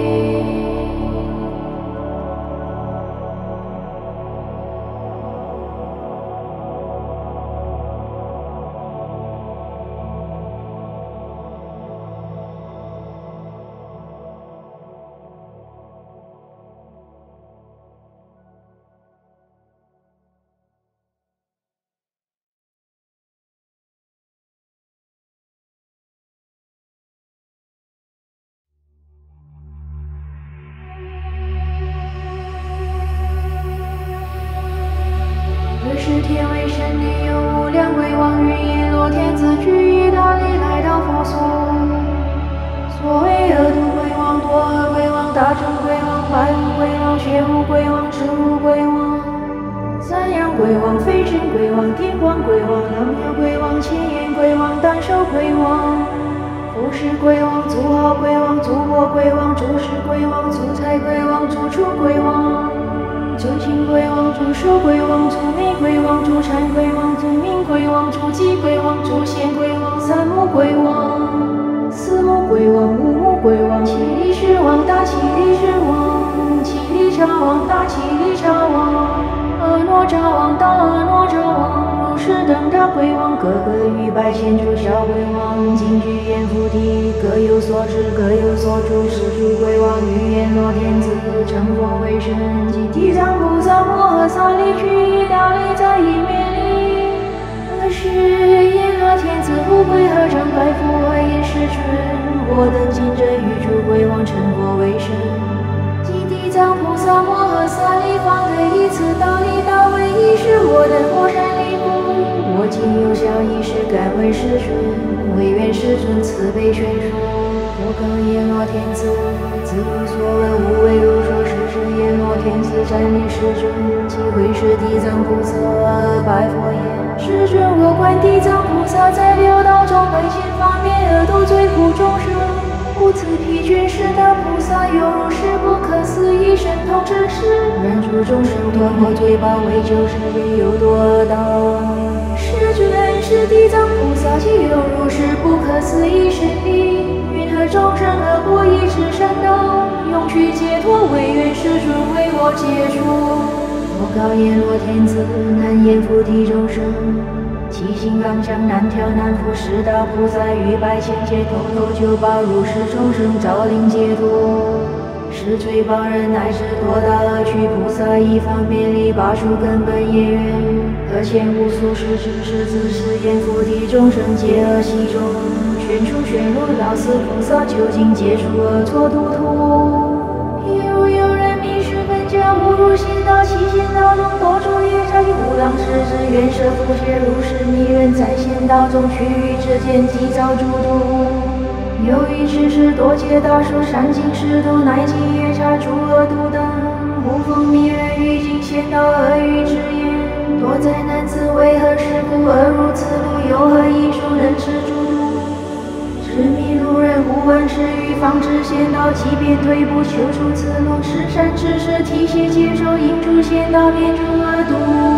是天为神女有无量鬼王，云阎罗天子居于大理来到佛所。所谓恶毒鬼王、多恶鬼王、大正鬼王、白无鬼王、血无鬼王、赤无鬼王、三阳鬼王、飞神鬼王、电光鬼王、狼牛鬼王、千眼鬼王、单手鬼王、服饰鬼王、足好鬼王、足破鬼王、主事鬼王、主财鬼王、主出鬼王、主情鬼王、主寿鬼王、主命鬼王、主产鬼王、主命鬼王、主忌鬼王、主显鬼王、三目鬼王、四目鬼王、五目鬼王、七力士王、大七力士王、七力茶王、大七力茶王、阿耨茶王、大阿耨茶王、如是等大鬼王，各个于百千诸小鬼王，尽具阎浮提，各有所知，各有所住。是诸鬼王于阎罗天子成佛为神，及地藏菩萨摩诃萨力居于大理在一面里。尔时阎罗天子无鬼合掌拜佛而言：世尊，我等今者与诸鬼王成佛为神。及地藏菩萨摩诃萨力方得以此大理大为一是我等佛善利故。我今有小一事，敢为世尊，唯愿世尊慈悲宣说。我告阎罗天子，自于所闻无为如说。是指阎罗天子瞻礼世尊，即会是地藏菩萨白佛言：世尊，我观地藏菩萨在六道中百千方面而度罪苦众生，无此疲倦，是大菩萨犹如是不可思议神通之事，然诸众生脱我罪报，为救世人有多恶道。世尊，是地藏菩萨即有如是不可思议神力，云何众生而不依止善道，永续解脱，唯愿世尊为我解除。我告阎罗天子，难言菩提众生，其心刚强，难调难伏，是大菩萨于百千劫偷偷救拔如是众生，照令解脱。是罪报人乃至多大恶趣，菩萨一方便力拔除根本业缘，何前无数世之世自是阎浮提众生皆恶习中，宣出宣入老死菩萨究竟解除恶错度脱。譬如有人迷失本家，误入仙道，其仙道中多诸业障，无量世之愿舍复切如是迷人，在仙道中须臾之间即造诸毒。由于知识多劫大数，善尽施度，乃及夜叉诸恶毒等，无风迷人，欲尽仙道恶语之言，多灾难子为何事故而入此路？有何艺术能持诸毒？痴迷路人无闻是语，方知仙道，即便退步求出此路。持善知识提携接受，引出仙道，灭诸恶毒。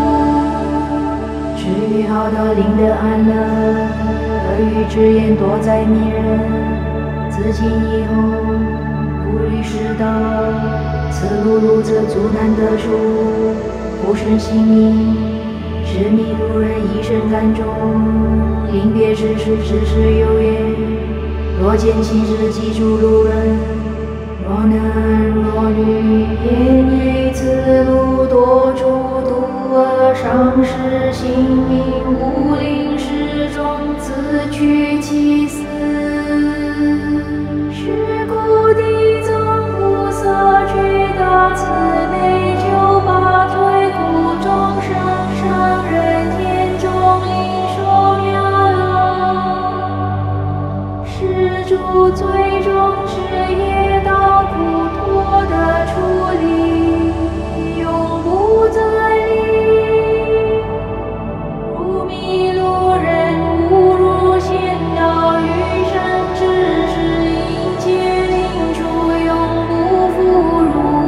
至于好道，令得安乐，恶语之言多灾迷人。自今以后，不虑世道，此路路则阻难得出。不顺性命，痴迷路人一生感中，临别之时，只是有缘。若见其事，记住路人；若男若女，言以此路多处度恶伤世性命，无灵世中自取其死。是故地藏菩萨具大慈悲，救拔罪苦众生，上人天中灵受妙乐，施主最终之业道苦脱得处理，永不再离。如迷路人误入险道，余生之事应皆领出，永不复入。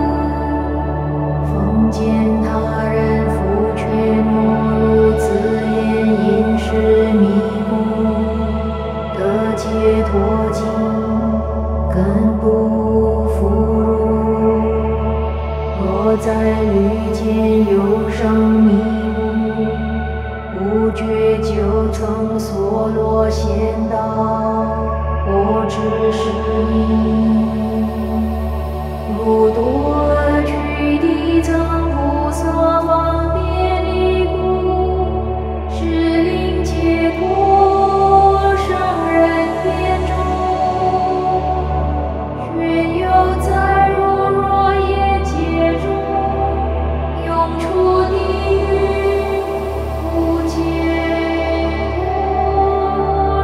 奉见他人复却莫如此言，因是迷目得解脱尽，更不复入。若在旅间忧伤迷目，不觉就曾所落险道，我只是你。如多去地藏菩萨方便离故，是令解脱上人眼中。愿有在如若业界中，永出地狱，不解脱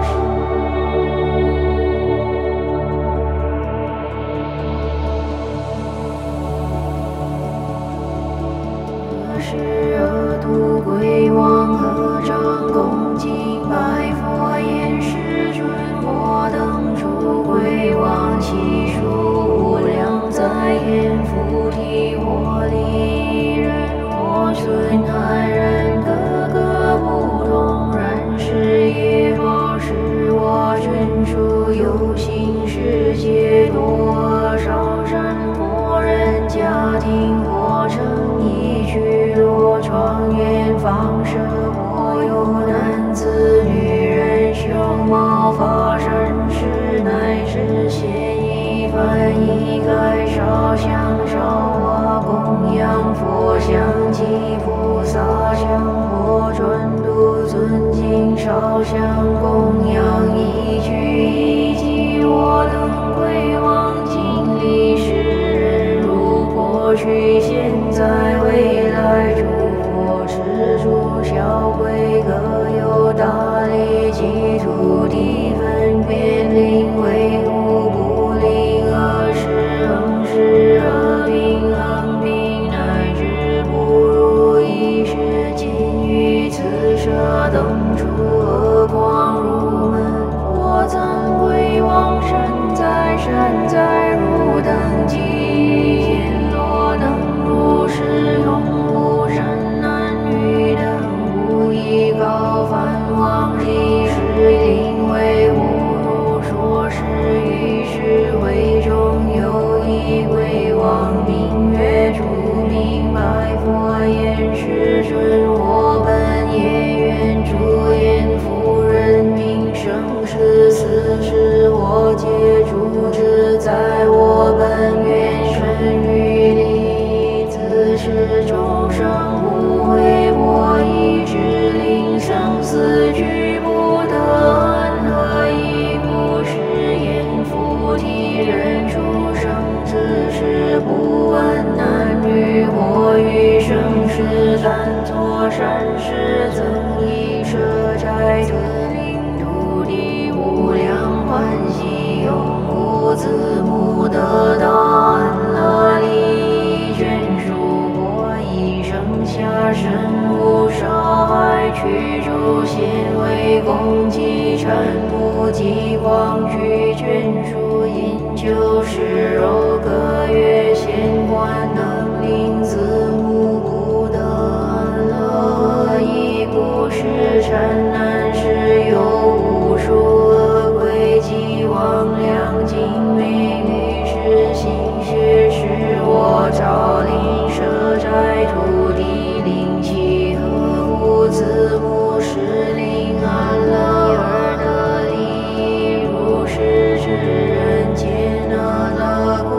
是恶毒鬼王合掌恭敬拜佛言：世尊，我等诸鬼王悉数无量在阎浮提，或利人，或损害人，个个不同，然是业报，使我眷属有形世界多少善果人家庭，或成一居落庄严放射，或有男子女人修毛发身世，乃至现一饭一盖烧香烧花供养佛像及菩萨像，或专独尊敬烧香供养一举一记，我等鬼王尽力世人，如过去现在未来诸佛持诸小鬼，各有大力及土地分别，令维护不令恶事横事和平横平，乃至不如意事尽于此舍等处，何况入门佛赞鬼王身在身在如等级，阎罗能如是同无善男女等，无一高梵王力是因为无如说是于是会中有一鬼王名曰出明白佛言：世尊，我本也愿诸阎浮人名生是死是，我皆诸之，在我本愿身语力，自是众生不为我意志，令生死俱不得安乐，亦不是阎浮提人出生之时不问男女，或于生世暂作善事，增益舍斋自令土地无量欢喜，永无子母得到安乐利益眷属，或一生下身无少害，去诸显为供给产不及光具眷属，因就是肉各月显观能令子母不得安乐，亦不是善男是有无数恶鬼及魍魉精魅，于是心血使我照令舍斋土地，令其合乎子母，是令安乐而得利益，如是之人皆能乐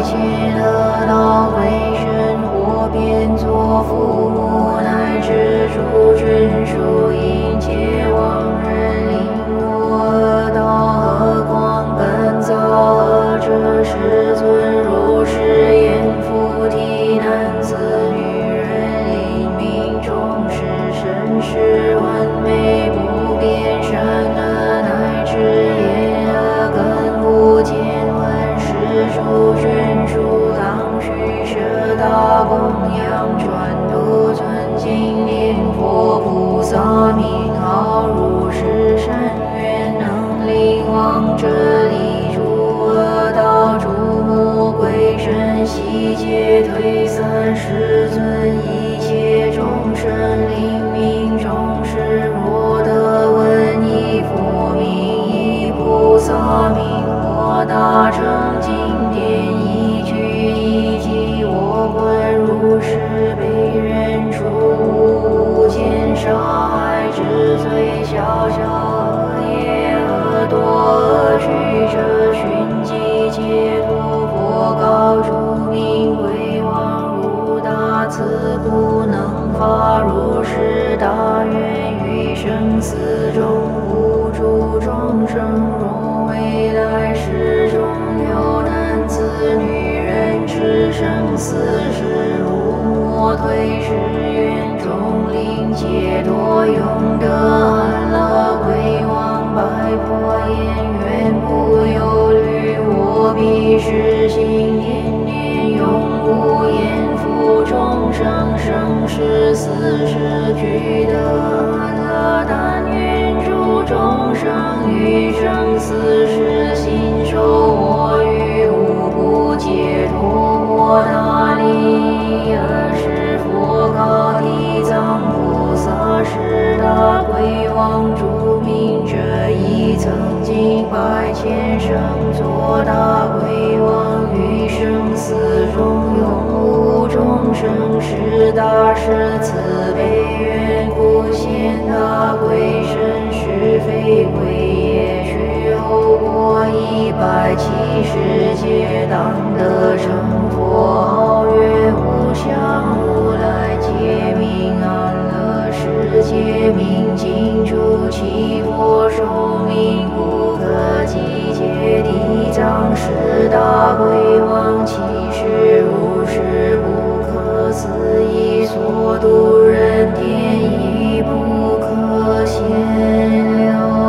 千恶道鬼神，或变作父母，乃至诸君属阴皆亡人领我恶道，何况本造恶者世尊，如是言复提男子女人临命终时，身世完美不变善恶，乃至业恶根无见闻，是诸君属当须舍大供养传度尊敬念佛菩萨名号，如是善愿能令亡者离诸恶道，诸魔鬼神悉皆退散，世尊一切众生临命终时，若得闻一佛名一菩萨名或大乘经典一句一记，我观如是被人处无间杀害之罪，小小恶业恶多恶趣者，寻迹解脱。佛告诸名鬼王，如大慈不能发如是大愿，于生死中护诸众生，若未来世中有男子女人持生死时，如魔退誓愿中令解脱，永得安乐。鬼王拜佛言：愿不忧虑，我必实行念念永无厌负众生生世死世俱得安乐，但愿诸众生于生死时信受我于无不解脱。我大利尔是佛告地藏菩萨，是大鬼王诸名者，已曾经百千生作大鬼王，于生死中永无众生，是大师慈悲愿故现大鬼身，是非鬼业去后过170劫，当得成佛号曰无相如来，界名安乐，世界名尽诸其佛，寿命不可计界，地藏是大鬼王，其事如是不可思议，所度人天亦不可限量。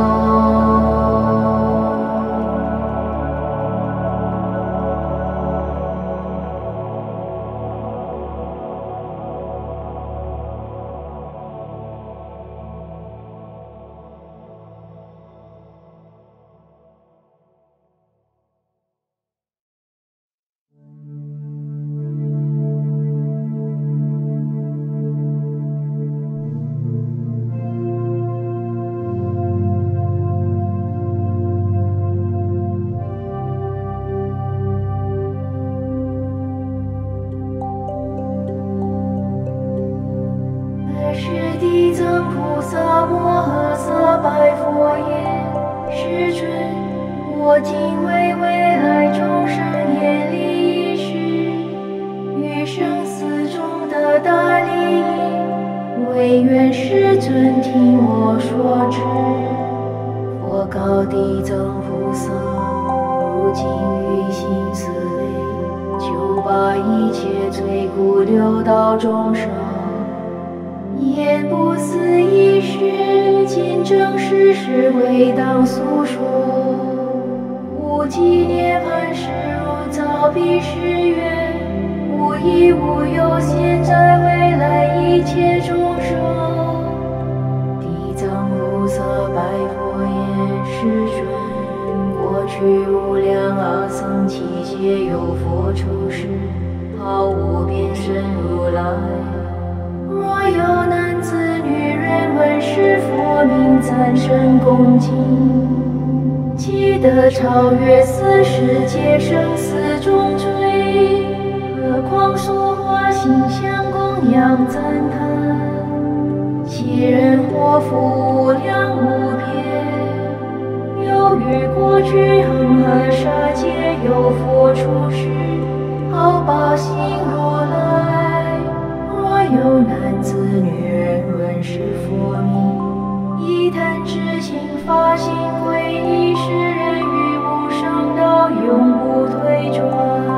是地藏菩萨摩诃萨白佛言：世尊，我今为未来众生业力一时，于生死中得大利益，唯愿世尊听我说之。佛告地藏菩萨：如今于心慈悲，就把一切罪苦六道众生言不思议事，今正世事为当诉说。无记涅槃时如早彼誓愿，无一无有，现在未来一切众生。地藏菩萨白佛言：世尊，过去无量阿僧祇劫有佛出世，号无边身如来。若有男子女人闻是佛名，赞声恭敬，即得超越四世界生死重罪。何况说话形象供养赞叹，其人祸福无量无边。又于过去恒河沙界有佛出世， 好报心如来。若有男子女人闻是佛名，一弹指心发心皈依，世人于无上道永不退转。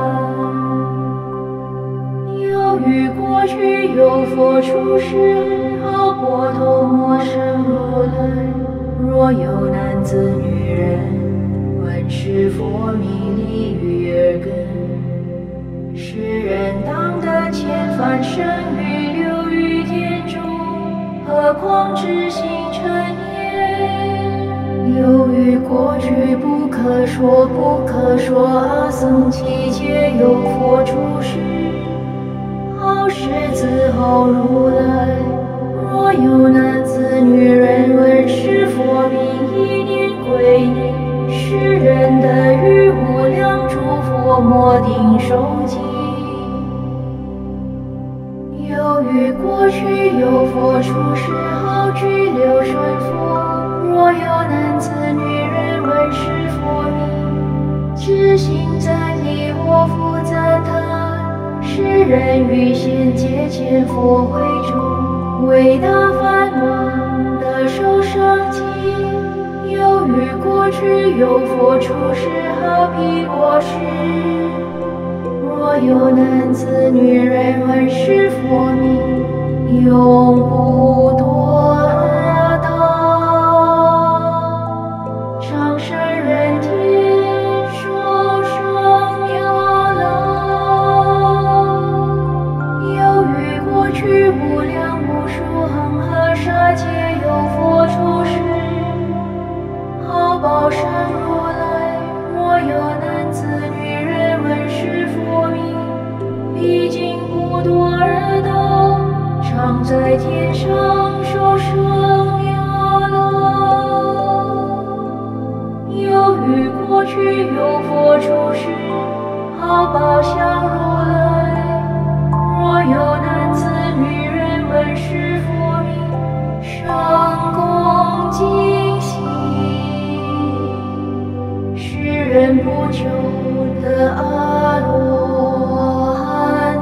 又于过去有佛出世，号波头摩僧如来。若有男子女人闻是佛名，利于耳根，世人当得千番生于流于天中，何况知心成念？由于过去不可说不可说，阿僧祇劫有佛出世，号狮子吼如来。若有男子女人闻是佛名，一念皈依，世人得于无量诸佛摩顶受记。由于过去有佛出世，号具流顺佛。若有男子女人闻是佛名，知心赞礼我复赞叹，世人于现界见佛会中，为大梵王得受生记。由于过去有佛出世，号毗罗室。若有男子女人闻是佛名，永不堕道，长生人天，受生妙乐。由于过去无量无数恒河沙界有佛出世，号报身如来。若有男子女人闻是佛名，毕竟不堕二道，常在天上受生妙乐。由于过去有佛出世，号报相如来。若有男子女人闻是佛名，生恭敬心，世人不久得阿罗汉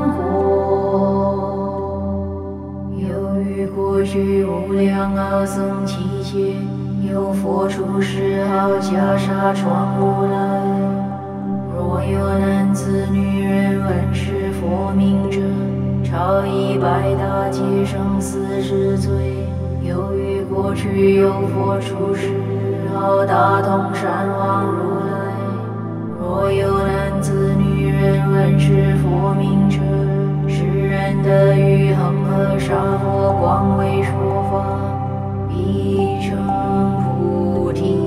果。由于过去无量阿僧祇劫有佛出世，号袈裟床如来。若有男子女人闻是佛名者，超一百大劫生死之罪。由于过去有佛出世，号大通山王如来。若有男子女人闻是佛名者，世人得于恒河沙佛光为说法，必成菩提。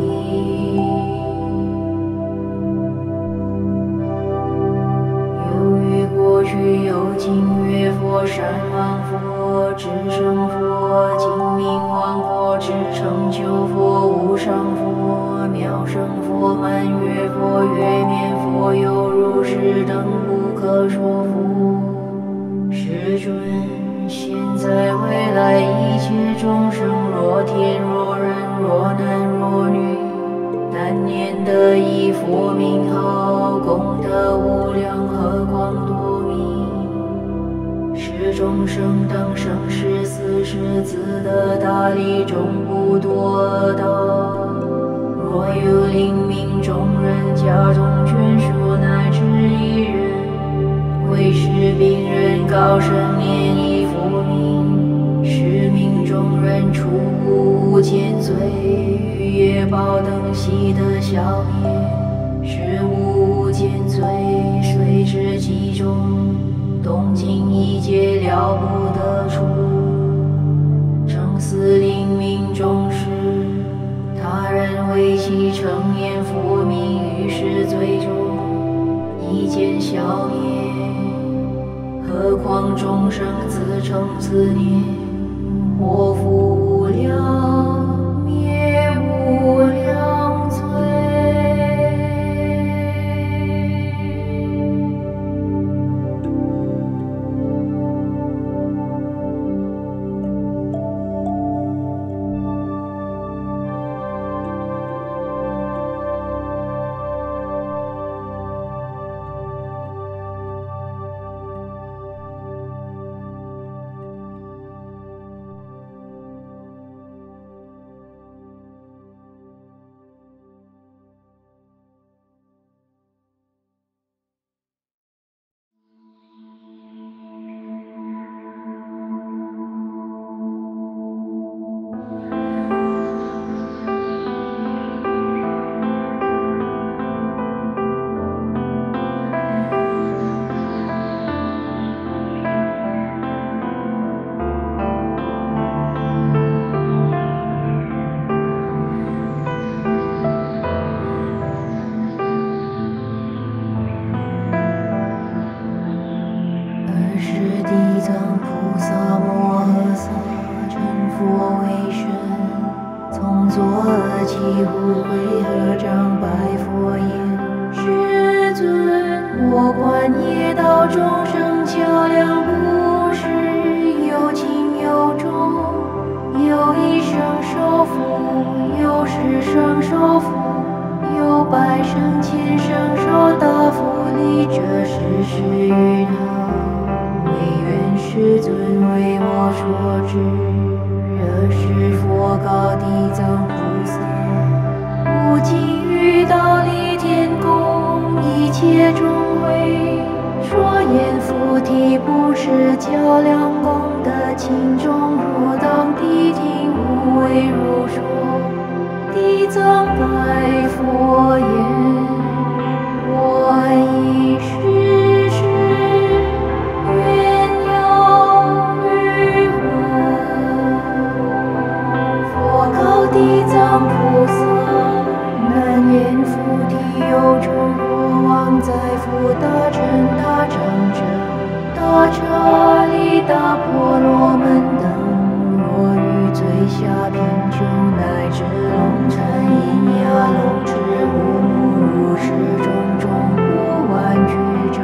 由于过去有净月佛、山王佛、智胜佛、净明王佛、智成就佛、无上佛、妙胜佛、满月佛、月面佛，有如是等不可说佛。世尊，现在未来一切众生，若天若人若男若女，但念得一佛名号，功德无量，何况多弥。是众生等生世死世，自得大利，终不堕道。若有灵命众人，家中眷属乃至一人，为是病人高声念一佛名，是命众人除无间罪，于业报等悉得消灭。是无间罪随之集中，东尽一劫了不得出。生死灵命终时，他人为其称念佛名，于是罪中一见消灭。何况众生自称自念，祸福无量，灭无量罪。 生受福，有百生千生受大福利，这世事云好，唯愿世尊为我说之。这是佛告地藏菩萨：无尽欲道力天宫，一切众会，说言菩提不是较量功德轻重，若当谛听，无为如说。地藏白佛言：我以世世愿要于闻。佛告地藏菩萨：难言菩提有诸国王，在复大乘大长者，大刹利大婆罗门等，若于最下贫穷，乃至龙禅阴牙龙智无目，如是种种不完具者，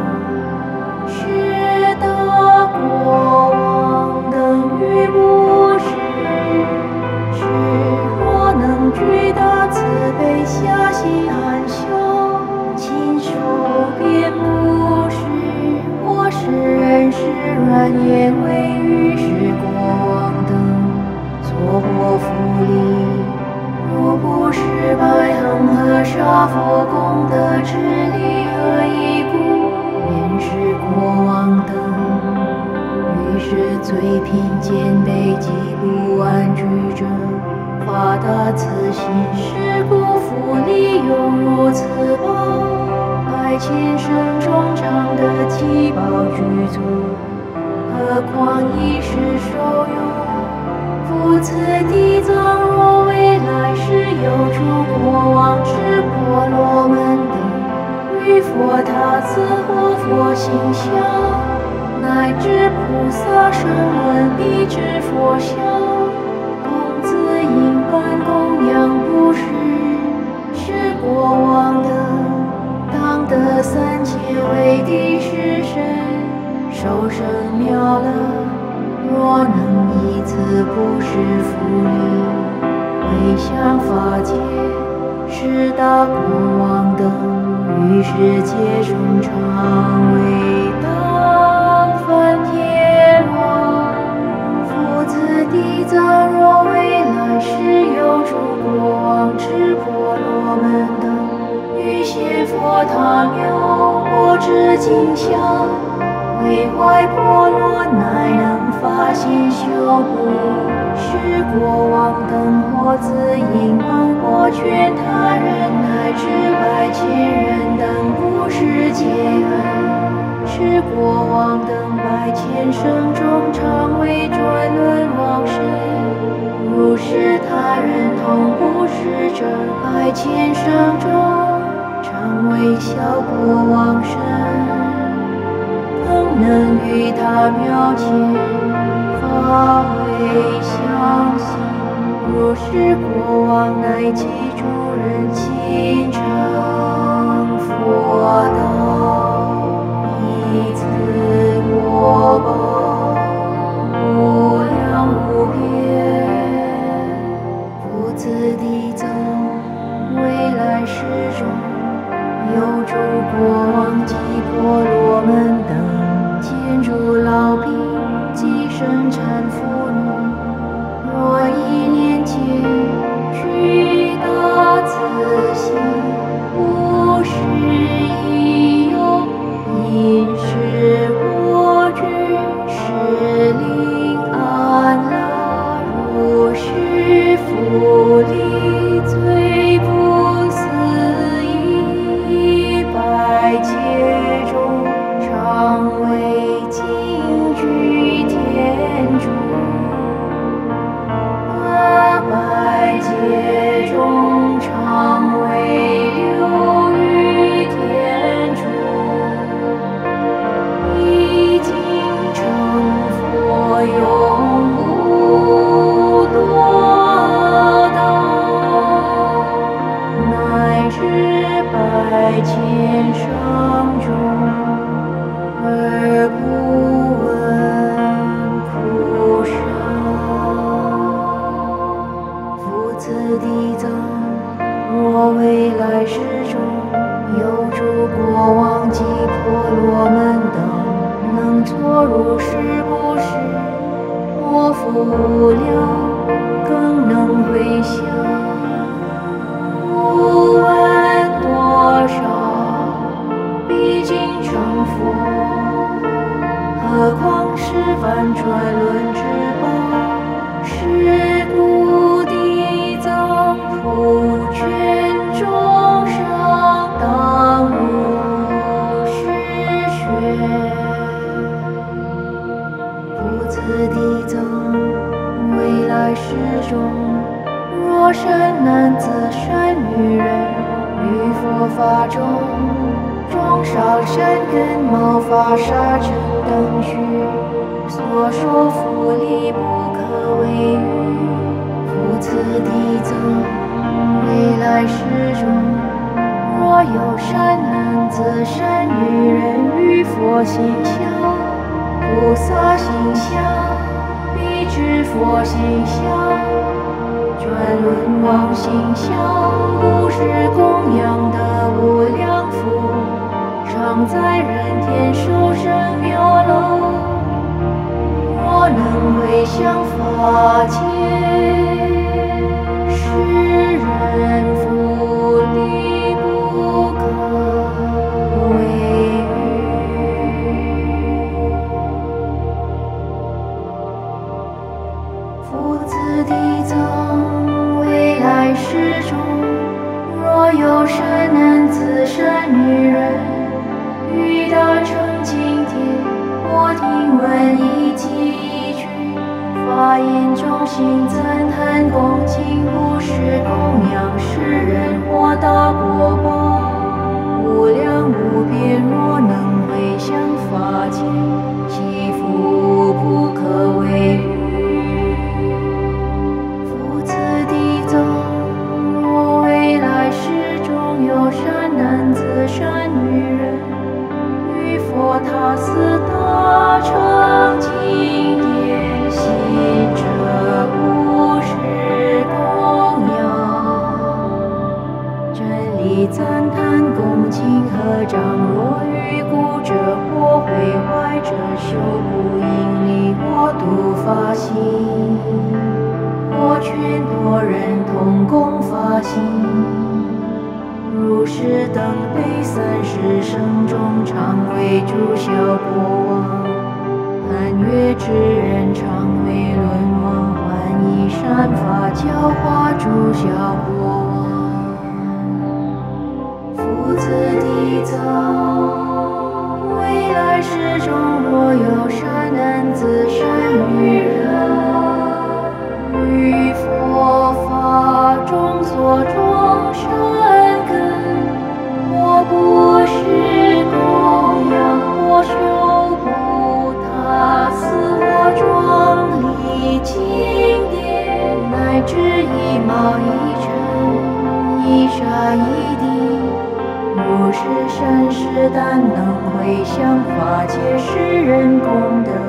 是大国王等于不是。是若能具大慈悲，下心含羞，亲手遍布施，我是人是软言为于是国王等所获福利。若不是百恒河沙佛功德之力何以故？便是国王等于是最贫贱卑极不完具者，发大慈心，是故福利犹如此宝，百千生中常得其宝具足，何况一时受用？复此地藏若未来世有诸国王之婆罗门等，于佛他赐或佛形象，乃至菩萨声闻彼之佛像，供自因般供养布施，是国王等当得3000位帝释身，受生妙乐。若能以此布施福利，回向法界，是大国王等于世界中常为当梵天王。复此地藏若未来世有诸国王之婆罗门等，于现佛塔庙，我之景象，为怀婆罗，乃能发心修补，是国王等或自因观，或劝他人，乃至百千人等不施戒恩，是国王等百千生中常为转轮王身，如是他人同不施者，百千生中常为小国王身，更能于他庙前发回向心，若是国王乃及诸人亲承佛道，以此国宝无量无边。复此地藏未来世中有诸国王及婆罗门等，见诸老病及生产妇女，若一念间具大慈心，无时亦有无量，更能回向。无问多少，毕竟成佛。何况是凡传轮之宝，是故地藏普劝众生当如是学。不辞地藏，未来世中，若善男子善女人，于佛法中种少善根，毛发沙尘等须，所说福利不可为喻。复次地藏，未来世中，若有善男子善女人，于佛心相、菩萨心相、彼之佛心相、转轮王心相，不是供养的无量福，常在人天受生妙乐。若能回向法界，世人福利不可为喻。复次地藏，未来世中，若有善男子善女人，于大乘经典，或听闻一记一句，发言中心赞叹恭敬，不是供养世人或大果报，无量无边。若能回向法界，其福不可为喻。复次地藏，若未来世中有善男子善女人，于佛他寺大乘经典行者，不是供养，真理赞叹恭敬合掌。若于故者或毁坏者，修不盈利或度法行，或劝多人同共法行，如是等辈30生中，常为诸小国王，梵月之人常为轮王，还以善法教化诸小国王。复次地藏，未来世中，若有善男子善女人，于佛法中所种善根，或不是供养，或修补他寺，或庄立经典，乃至一毛一尘、一沙一滴，如是善事，但能回向法界世人功德，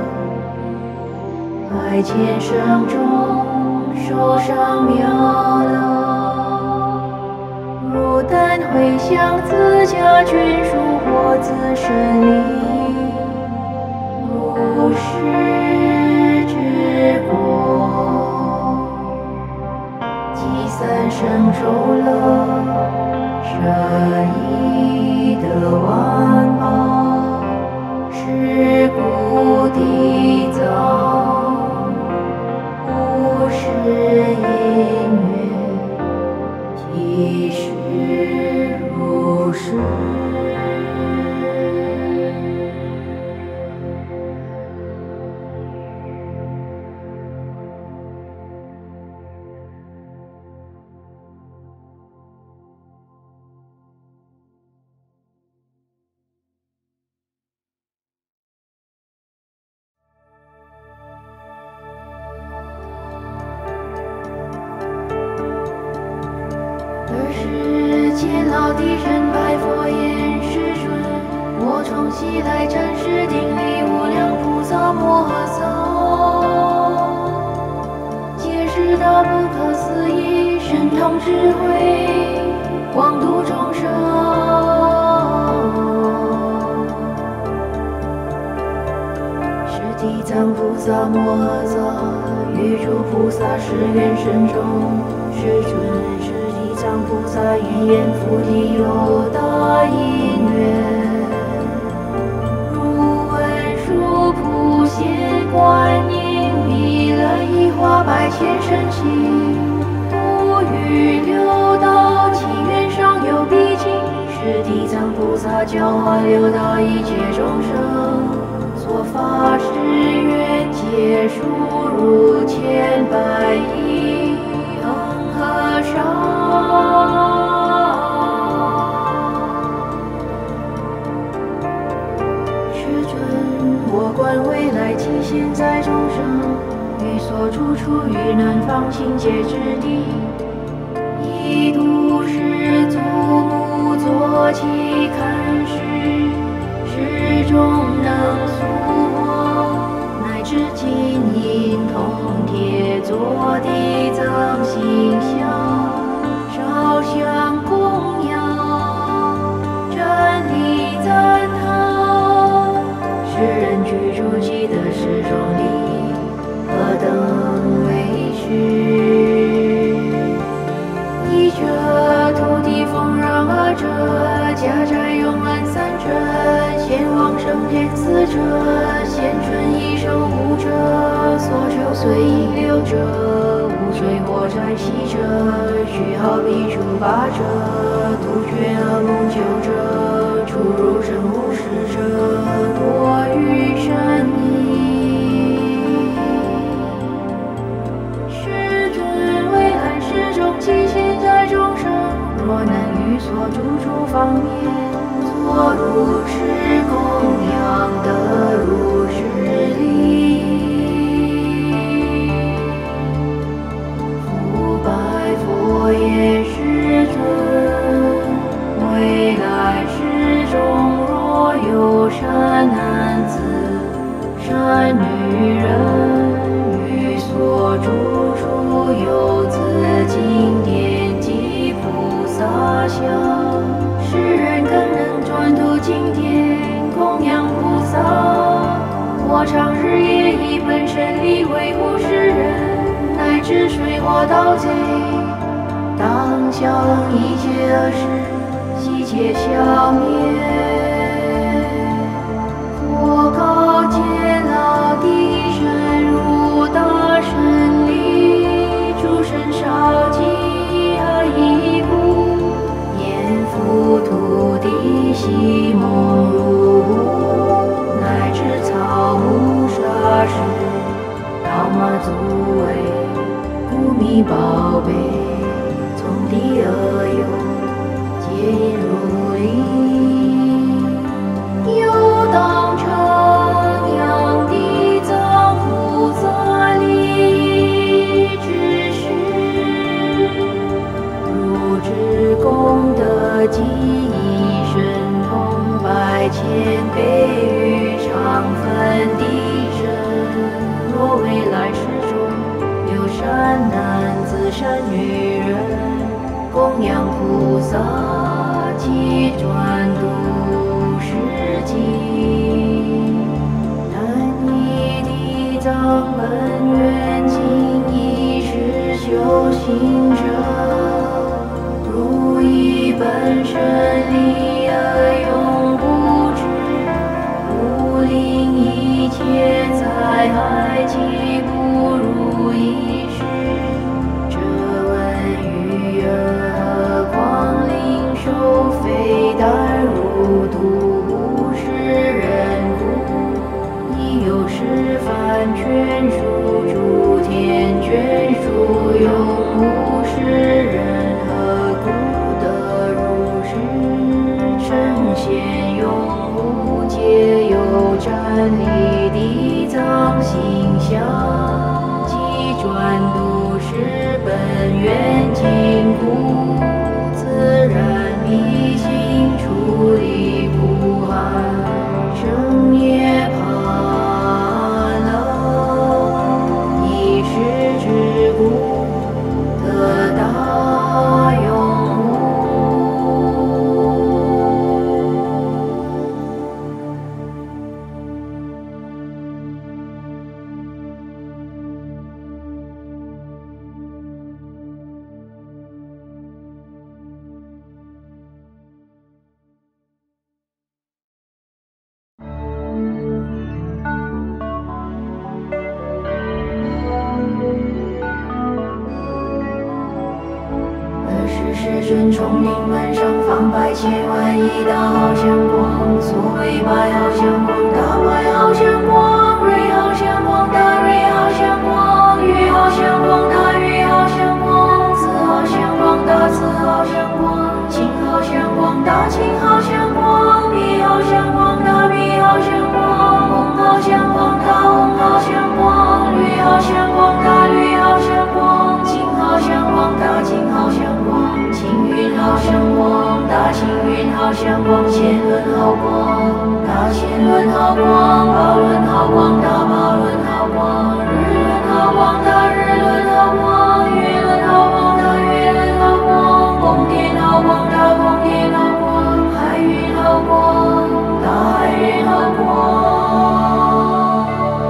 百千生中受上妙乐。如但回向自家眷属或自身利益，如是之果，即3生受乐，舍亦得万宝。是故地藏，不是因缘，即是如是。是见老地人白佛言：世尊，我从昔来瞻视顶礼无量菩萨摩诃萨，皆是大不可思议神通智慧，广度众生。是地藏菩萨摩诃萨，与诸菩萨誓愿深重。世尊，是地藏菩萨于阎浮提有大因缘，如文殊普贤观音弥勒一花百千身心，度于六道七愿上有毕竟。是地藏菩萨教化六道一切众生，所发誓愿皆数如千百亿恒河沙。世尊，我观未来及现在众生，于所住处于南方清界之地，以度世祖母坐骑看世，世中能速获，乃至金银铜铁作地藏形象，烧香供养，真理赞叹。世人居住极乐世中地，何等为虚？一者土地丰饶，二者家宅永安，三者贤王升天，四者贤春益寿，五者所求随应，六者无罪火灾，七者须好比处，八者杜绝恶梦，九者出入生无，十者多于善意。世尊，未来世中及现在众生，若能于所住处方面作如是供养，得如是利。复白佛言：世尊，未来世中若有善男子、善女人，于所住处有自经典及菩萨像，世人更能专读经典，供养菩萨。我常日夜以本身力维护世人，乃至水火盗贼，当消一切恶事，悉皆消灭。佛告揭老地深入大神力，诸神少几何一故，阎浮土地悉蒙入无，乃至草木沙石，道马足尾，故弥宝贝，从地而有，皆因如理，又当承扬地藏菩萨利益之事，如知功德及以神通百千倍于常分地身。若未来世中有善男子、善女人，供养菩萨及专读世经，但以地藏本愿经一世修行者，如以本身力而永不止，故令一切灾害及不如意事。这闻于尔，何况令受非但如度无世人故，亦有示范眷属诸天眷属，永无世人，何故得如是？圣贤永无皆有瞻礼地藏形象，即专读是本愿经故，自然迷心处理不寒，生涅槃了，以是之故，得大永无。 世尊重顶门上方百千万亿大好相光，所谓百好相光，大百好相光，瑞好相光，大瑞好相光，玉好相光，大玉好相光，紫好相光，大紫好相光，青好相光，大青好相光，碧好相光，大碧好相光，红好相光，大红好相光，绿好相光，大绿好相光，金好相光，大金好相光，青云好相光，大青云好相光，千轮好光，大千轮好光，宝轮好光，大宝轮好光，日轮好光，大日轮好光，月轮好光，大月轮好光，宫殿好光，大宫殿好光，海云好光，大海云好光。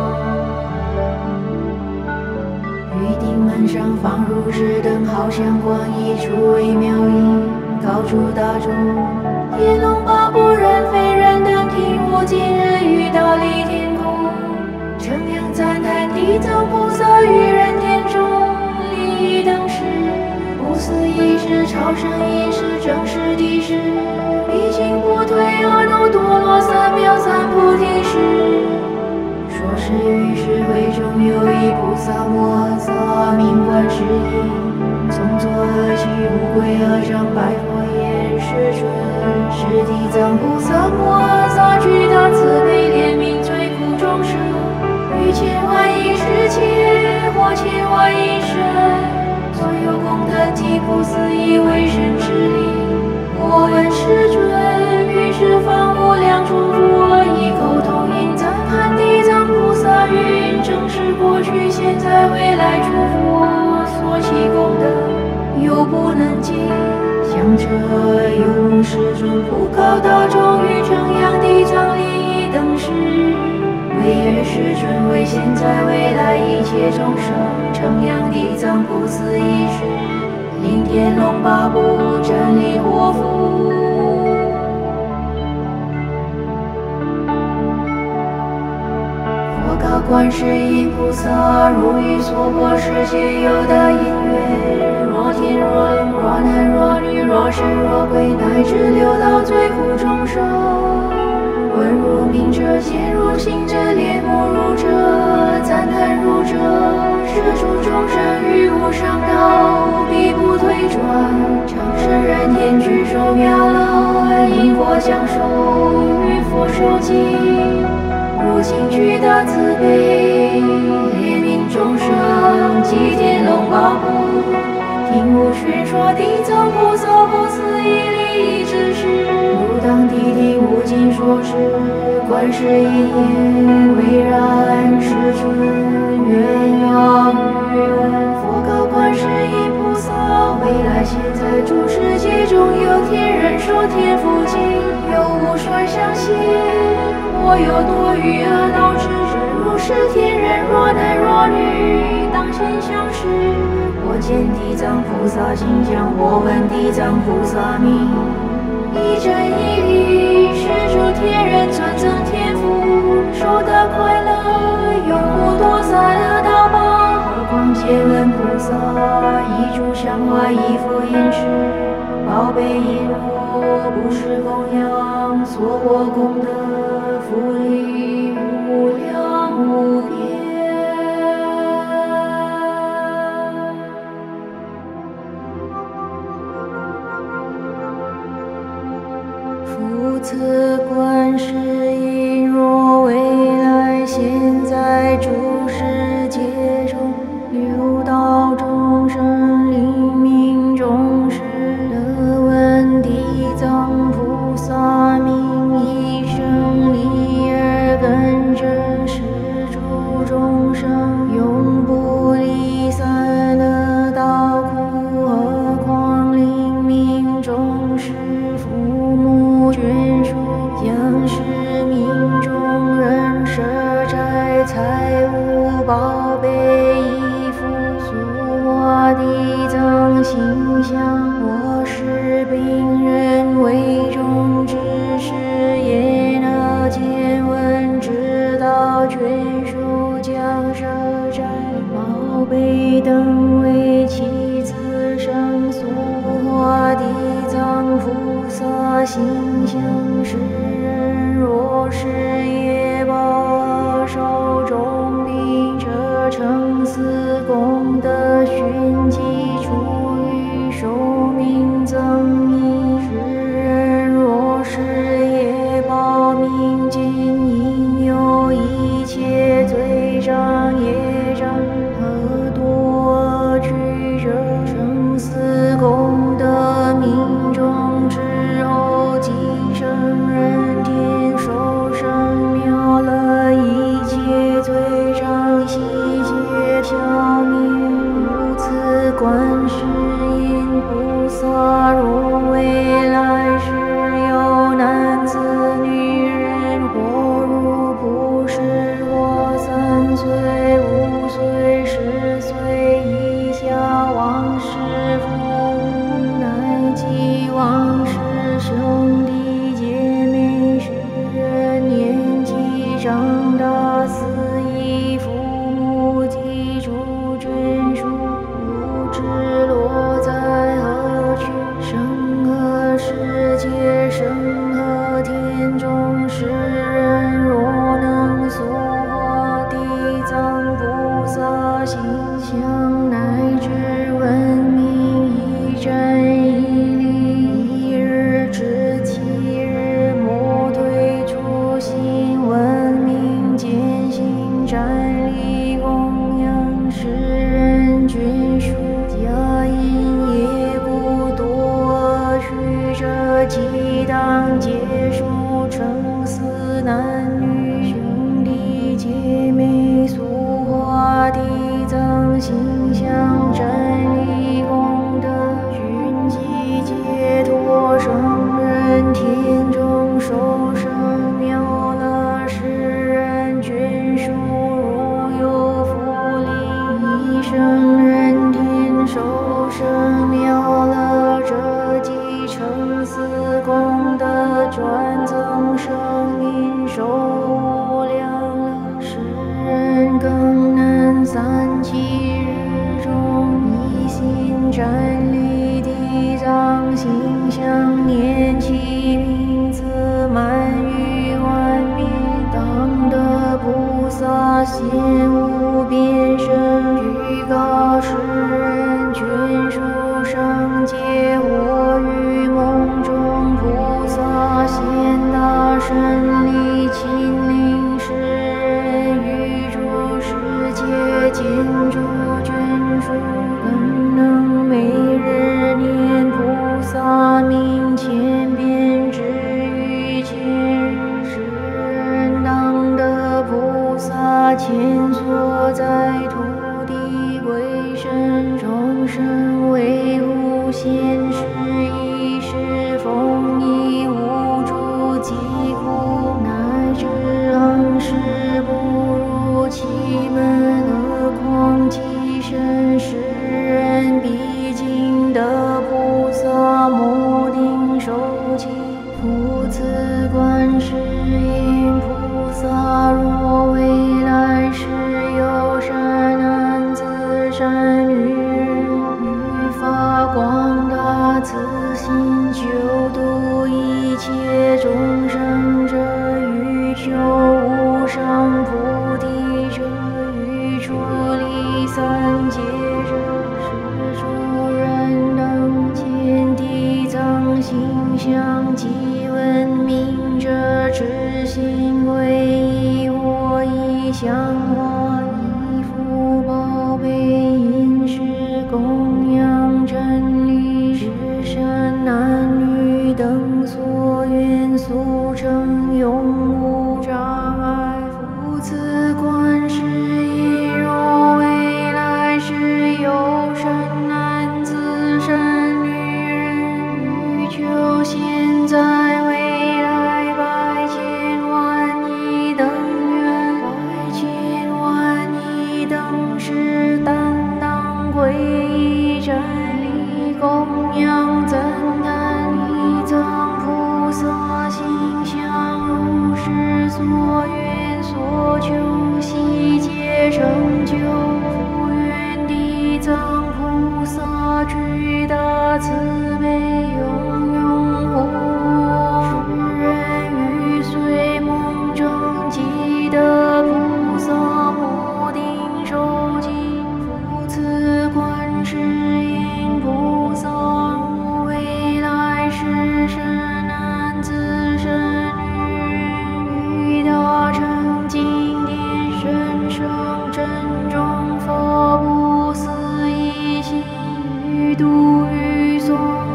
玉顶门上方如是等好相光，一处微妙音，告诸大众。天龙八部人非人等听我今日遇到离天宫，称扬赞叹地藏菩萨于人天中，利益等事，不思议事，超胜一事，正是地事，毕竟不退阿耨多罗三藐三菩提时。说是于是会中有一菩萨摩诃萨名观世音，从左起无归合掌拜佛言：世尊，是地藏菩萨摩诃萨具大慈悲怜悯罪苦众生，于千万亿世界或千万亿生，所有功德及不思议为神之力。我闻世尊，于是方无量诸佛异口同音赞叹地藏菩萨云：正是过去现在未来诸佛所起功德，犹不能尽。向者永世尊不告大众于称扬地藏利益等事，为愿世尊为现在未来一切众生称扬地藏不思议事，令天龙八部真理获福。佛告观世音菩萨：如于娑婆世界有大因缘，若天若龙若男若女若神若鬼，乃至六道罪苦众生，闻如名者，见如行者，恋慕如者，赞叹如者，摄诸众生于无上道，必不退转，长生人天居受妙乐，因果相受，于佛受记。如今具大慈悲，怜悯众生，济天龙八部，听我宣说地藏菩萨不思议利益之事，如当谛听无尽说之。观世音言：唯然，世尊，愿要欲闻。佛告观世音菩萨：未来现在诸世界中有天人说天福经，有无衰相信。我有多余阿耨之人，如是天人，若男若女，当现相识。我见地藏菩萨形象，我闻地藏菩萨名，一真一理，是诸天人专增天福，受得快乐，永不堕三恶道报。何况见闻菩萨，一炷香花，一佛饮食，宝贝璎珞，不施供养，所获功德福利无量无边。复次观世音，若未来现在诸世界中，六道众生灵命众士，得闻地藏菩萨名，一生利耳根真，是诸众生永不离三恶道苦。何况灵命众士，父母眷属，将士民众人，舍斋财物宝贝衣服，塑化地藏形象。我是病人，为众之事，言而见闻知道眷属，将舍斋宝贝等为其此生所化人天中受生妙乐世人眷属，如有福利，一生人天受生妙乐者，即成四功德，转增生命受无量乐。世人更能三七日中，一心瞻礼地藏形象，念其名字满于万遍，当得菩萨现无边身，具告世人眷属上界，我于梦中菩萨现大神力，亲临世人，于诸世界见诸眷属，更能每日念菩萨名千遍，至于千日。世人当得菩萨前所在土地归身，众生维护现世，一时丰益无诸疾苦，乃至恒世不入其门，何况其身。世人毕竟得菩萨摩顶受记，复次观世音菩萨，若未来世有善男子善女人，欲发广大慈心，救度一切众生者，欲求无上菩提者，欲出离三界者，是诸人等见地藏形象，即闻名者，至心皈依，或以香花衣服宝贝饮食供养真理，是善男女等所愿速成，永无障碍。复次观世音，若未来世有善男子善女人，欲求现在未来百千万亿等愿，百千万亿等世，担当皈依瞻礼供养赞叹地藏菩萨形象，如是所愿所求悉皆成就。复愿地藏菩萨具大慈悲，永永护我。世人于睡梦中即得菩萨摩顶受记。复次观世音菩萨，如未来世善男子善女人，欲大成经典甚深真中佛不思议心，欲度欲诵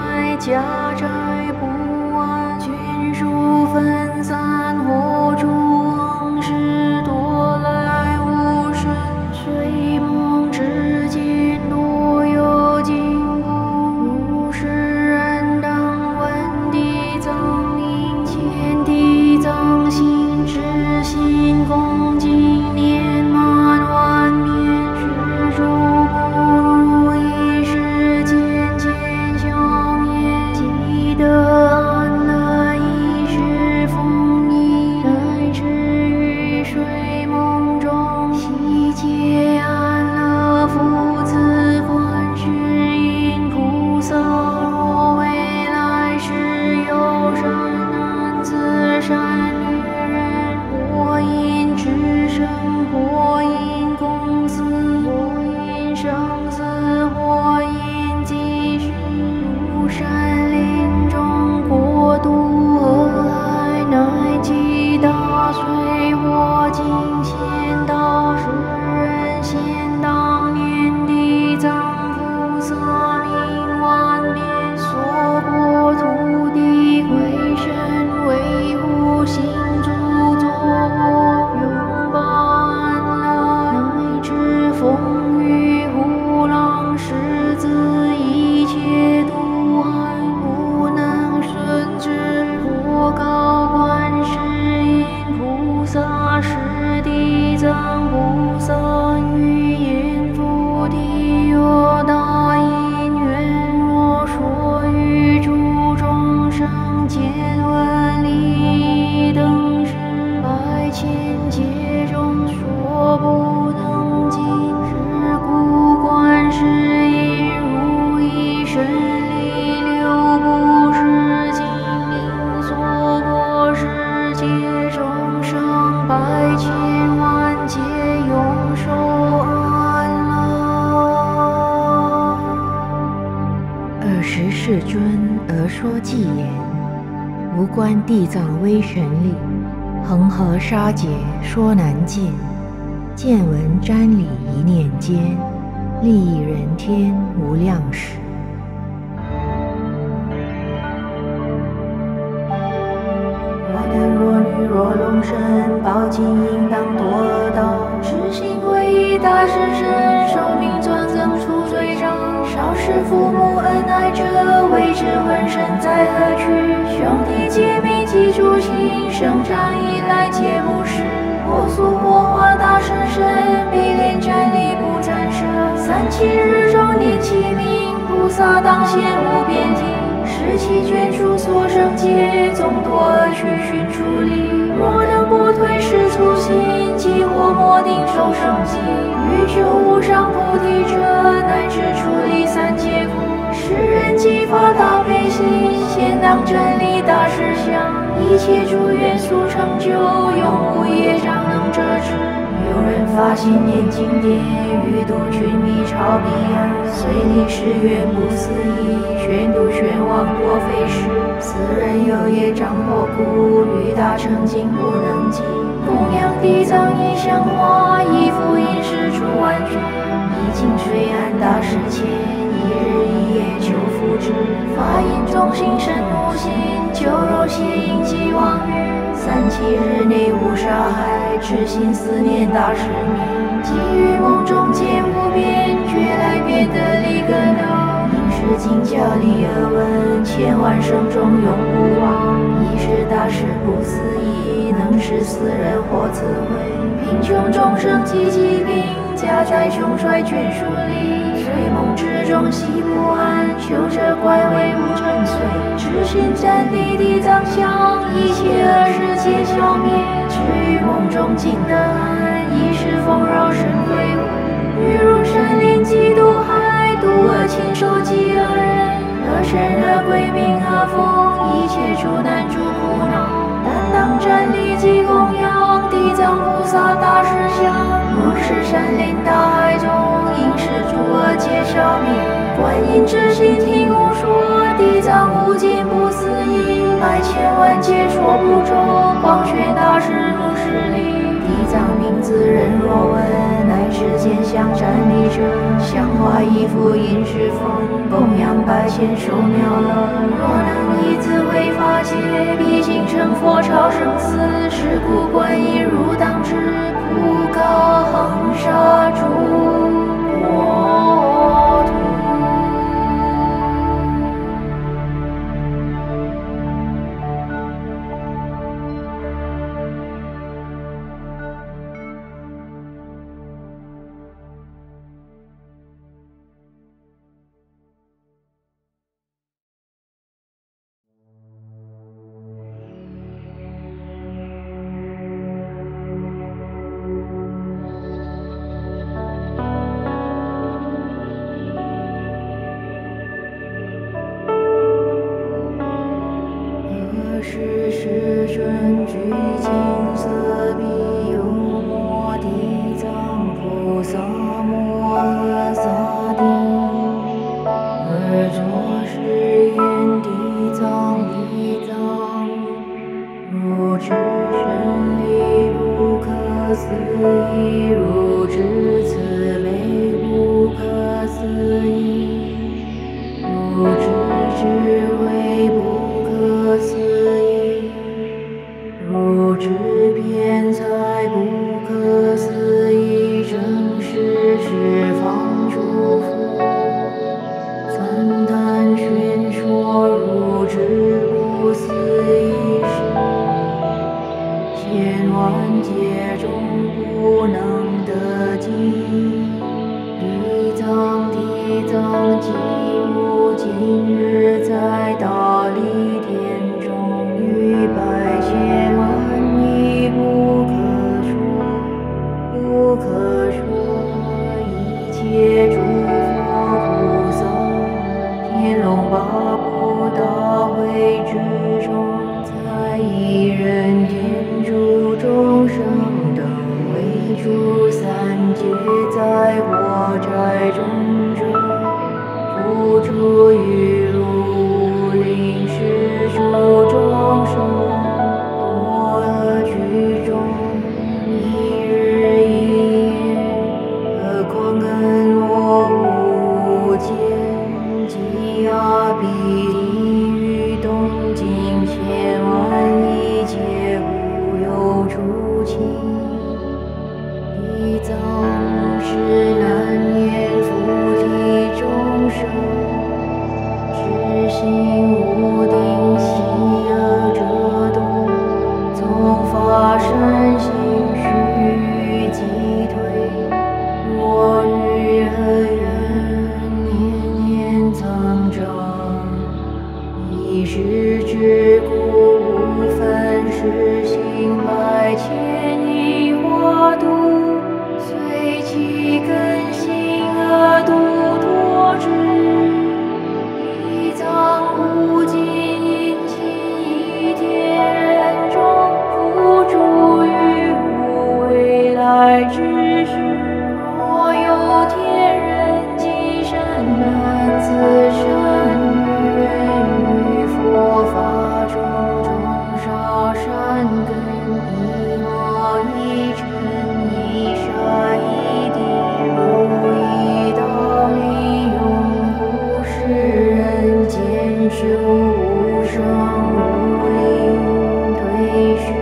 外家宅不安，眷属分散，火烛横尸，多来无声。睡梦之间，多有惊恐。如是人当闻地藏名，见地藏心，至心恭敬，念满万遍，是诸不如意事渐渐消灭，积得安乐，一世丰盈，乃至于睡梦中悉皆安乐。复次观世音菩萨，若未来世有善男子善女人，或因至圣，或因公司，或因生死，或因积世，如山林中国度河海，乃及大水或尽现到世人，现当念地藏菩萨名万遍，所过土地鬼神维护行住坐卧，永保安乐，乃至风雨虎狼狮子，一切毒害不能顺之。或告观世音菩萨，是地藏菩萨于阎浮提，有大因缘，我说与诸众生见闻利益等事，百千劫中所不能尽。是故观世音如意胜利六部是精灵所破，世界众生百千万劫永受安乐。 20世尊而说偈言：吾观地藏威神力，恒河沙劫说难尽。见闻瞻礼一念间，利益人天无量时。 若男若女若龙身，报尽应当多道。知行皈依大士身，寿命转增出罪障。少时父母恩爱者，为之浑身在何处？兄弟姐妹记住心，生长以来皆不是。或塑或化大士身，必连瞻礼不暂舍。37日中念其名，菩萨当现无边际。使其眷属所生劫，总多而去寻处理。若能不退失初心，即或莫定受生机。欲求无上菩提者，乃至处理三界苦。世人即发大悲心，现当真理大实相。一切诸愿速成就，永无业障能遮之。有人发心念经典，欲度君迷朝彼岸，虽历誓愿不思议，宣度宣王多非是。此人有业障或故，欲大成经不能及。供养地藏一香花，一复因事出万卷。一经水岸大士前，一日一夜求福之。法印众心生怒心，求肉邪淫即妄语。37日内无杀害，痴心思念大士名。即于梦中见无边，觉来变得离根流。应是经教理而闻，千万生中永不忘。一是大士不思议，能使死人获自慧。贫穷众生及疾病，家财穷衰眷属离。睡梦之中喜不安，求者怪为无成岁。知心瞻礼地藏像，一切恶事皆消灭。至于梦中尽得安，一世丰饶神归无。欲入山林及毒海，度恶禽兽及恶人。恶神恶鬼命恶风，一切诸难诸苦恼。但当瞻礼及供养地藏菩萨大士像。若是山林大海中，应是诸恶皆消灭。观音之心听我说，地藏无尽不思议，百千万劫说不周，广宣大士如是理。地藏名字人若闻，乃至见相瞻礼者，香化一副饮食风，供养百千寿妙乐。若能以此为法界，毕竟成佛超生死。是故观音如当知，普告恒沙诸国土。是世尊具金色比丘摩地藏菩萨摩诃萨帝，而作是言地藏如知真理不可思议，如知慈悲不可思议，如知智慧不可思议，如知辩才不可思议，正是十方诸佛赞叹宣说如知不思议事，千万劫中不能得尽。地藏即无今日在大利天中，于百千万亿不可说一切诸佛菩萨，天龙八部大会之中，在一人天诸众生等为诸三界，在我宅中者，复诸于如临世诸众生，多恶趣中，一日一夜，何况更我无间，极阿鼻地狱东尽千万亿劫，无有出期。地藏是难言菩提众生，知行无定习恶者多，从发身心须击退。若欲何愿年年增长，一时之故无分世行百千亿化度，随其根性而度脱之。地藏无尽殷勤一天人中，付诸于无未来之事。若有天人及善男子善女人，于佛法中种沙善根，一毛一尘一沙一滴，如一道理，永不使人间修无上无灵退虚。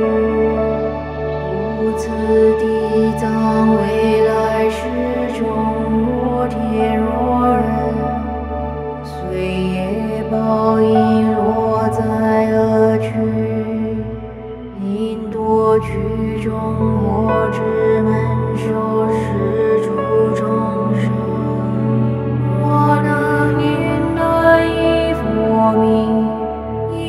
故此地藏未来世中，若天若人，虽业报应落在恶趣，应多趣中或至门受是诸众生。若能念得一佛名，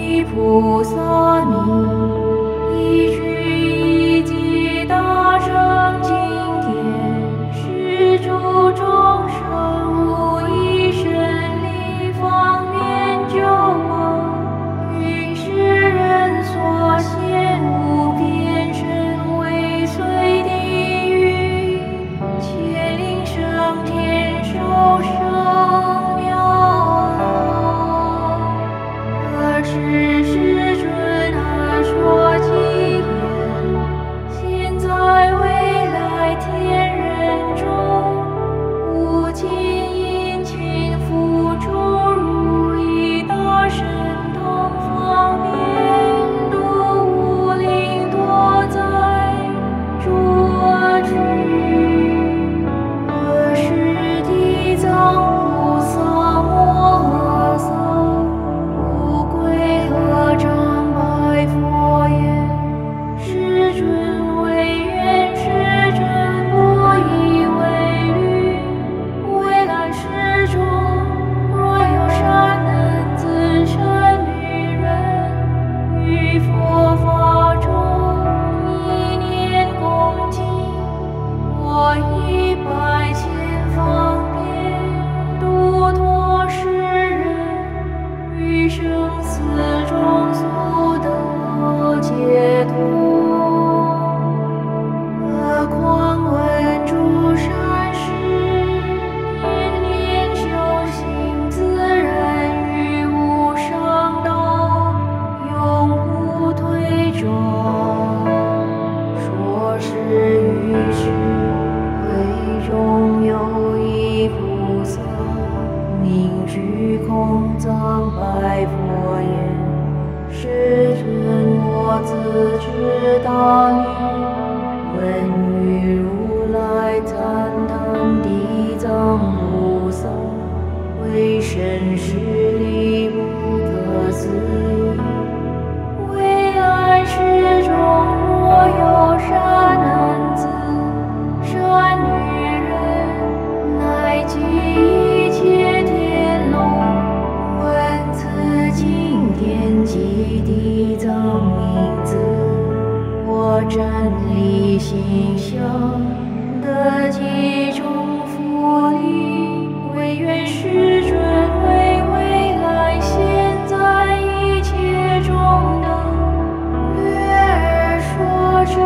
生死中速得解脱。何况闻诸善事，念念修行，自然于无上道，永不退转。说是于是，会中有一菩萨，名虚空藏白佛言：世尊，我自知大理，闻于如来赞叹地藏菩萨，为甚实力不可思议。未来世中，若有善男子、善女人，乃及一切天龙，闻此经典及地藏名字，我瞻礼心想，得几种福利，唯愿世尊为未来现在一切中等略而说之。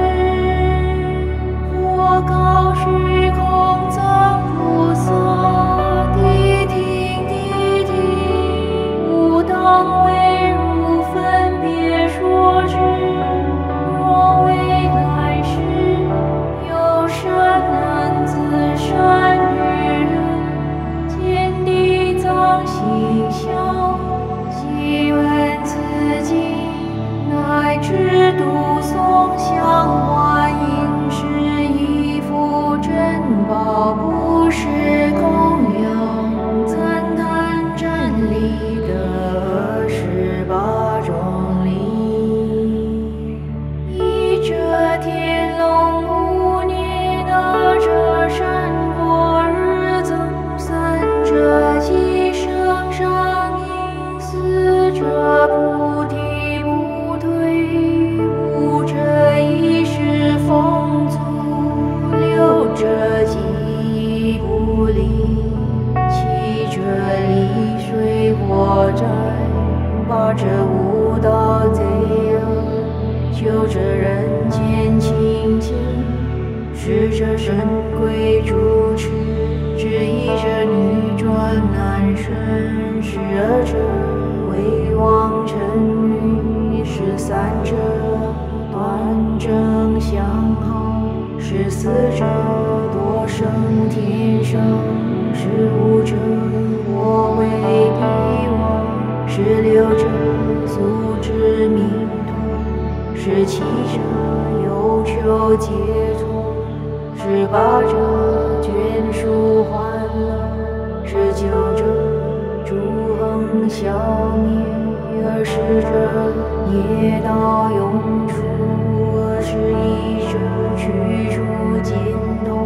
佛告虚空藏菩萨：谛听，谛听，吾当为汝分别说之。若未来世有善男子、善女人，见地藏形象，悉闻此经，乃至读诵相观应是一副珍宝，不是供养，赞叹真理得28种理。一者天龙五念，二者善果日增，三者即生上因，四者菩提不退，五者一时丰足，六者极不离，七者离水火灾，八者无盗贼恶，九者人间清净，十者神鬼主持，11者女转男身，12者为王臣女，13者端正相好，14者多生天上，15者我为帝王，16者速知弥陀，17者有求解脱，18者眷属欢乐，19者诸恒消灭，20者业道永除，21者去除渐动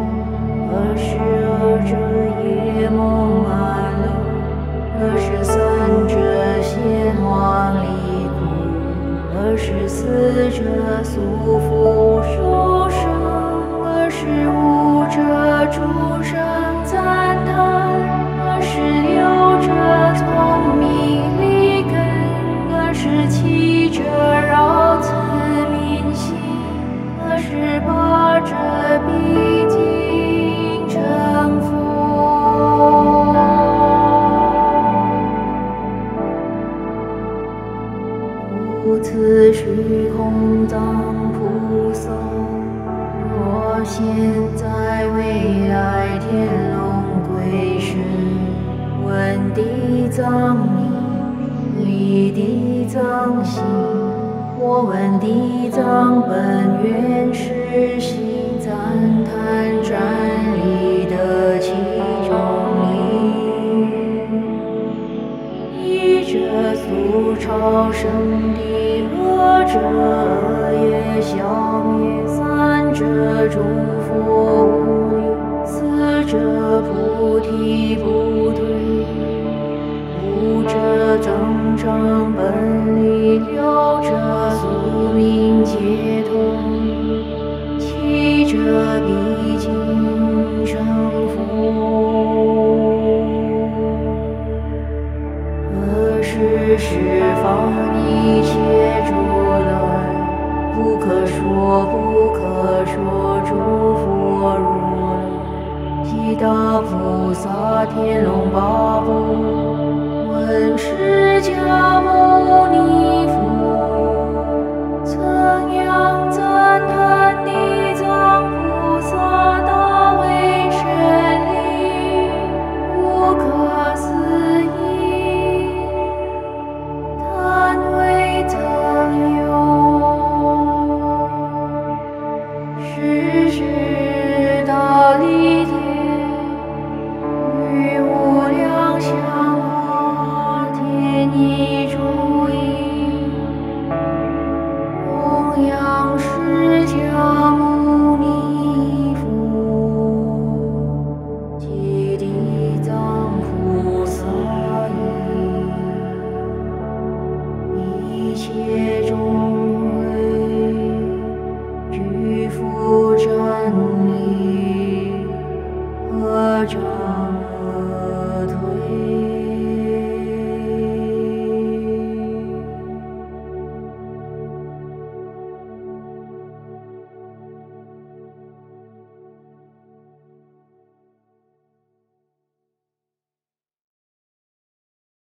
，22者夜梦安乐，23者现亡离苦，24者速复受生，25者诸生赞叹，26者聪明利根，27者饶慈悯心，28者毕竟成佛。故此虚空藏菩萨，若现在未来天龙归身，闻地藏名，离地藏心，我闻地藏本愿实行，赞叹瞻礼得其中理。一者速超生地，二者恶业消灭，三者诸佛无力，四者菩提不退，五者增长本力，六者宿命解脱，七者毕竟成佛。 是十方一切诸乱，不可说不可说诸佛如来，悉达菩萨天龙八部，闻释迦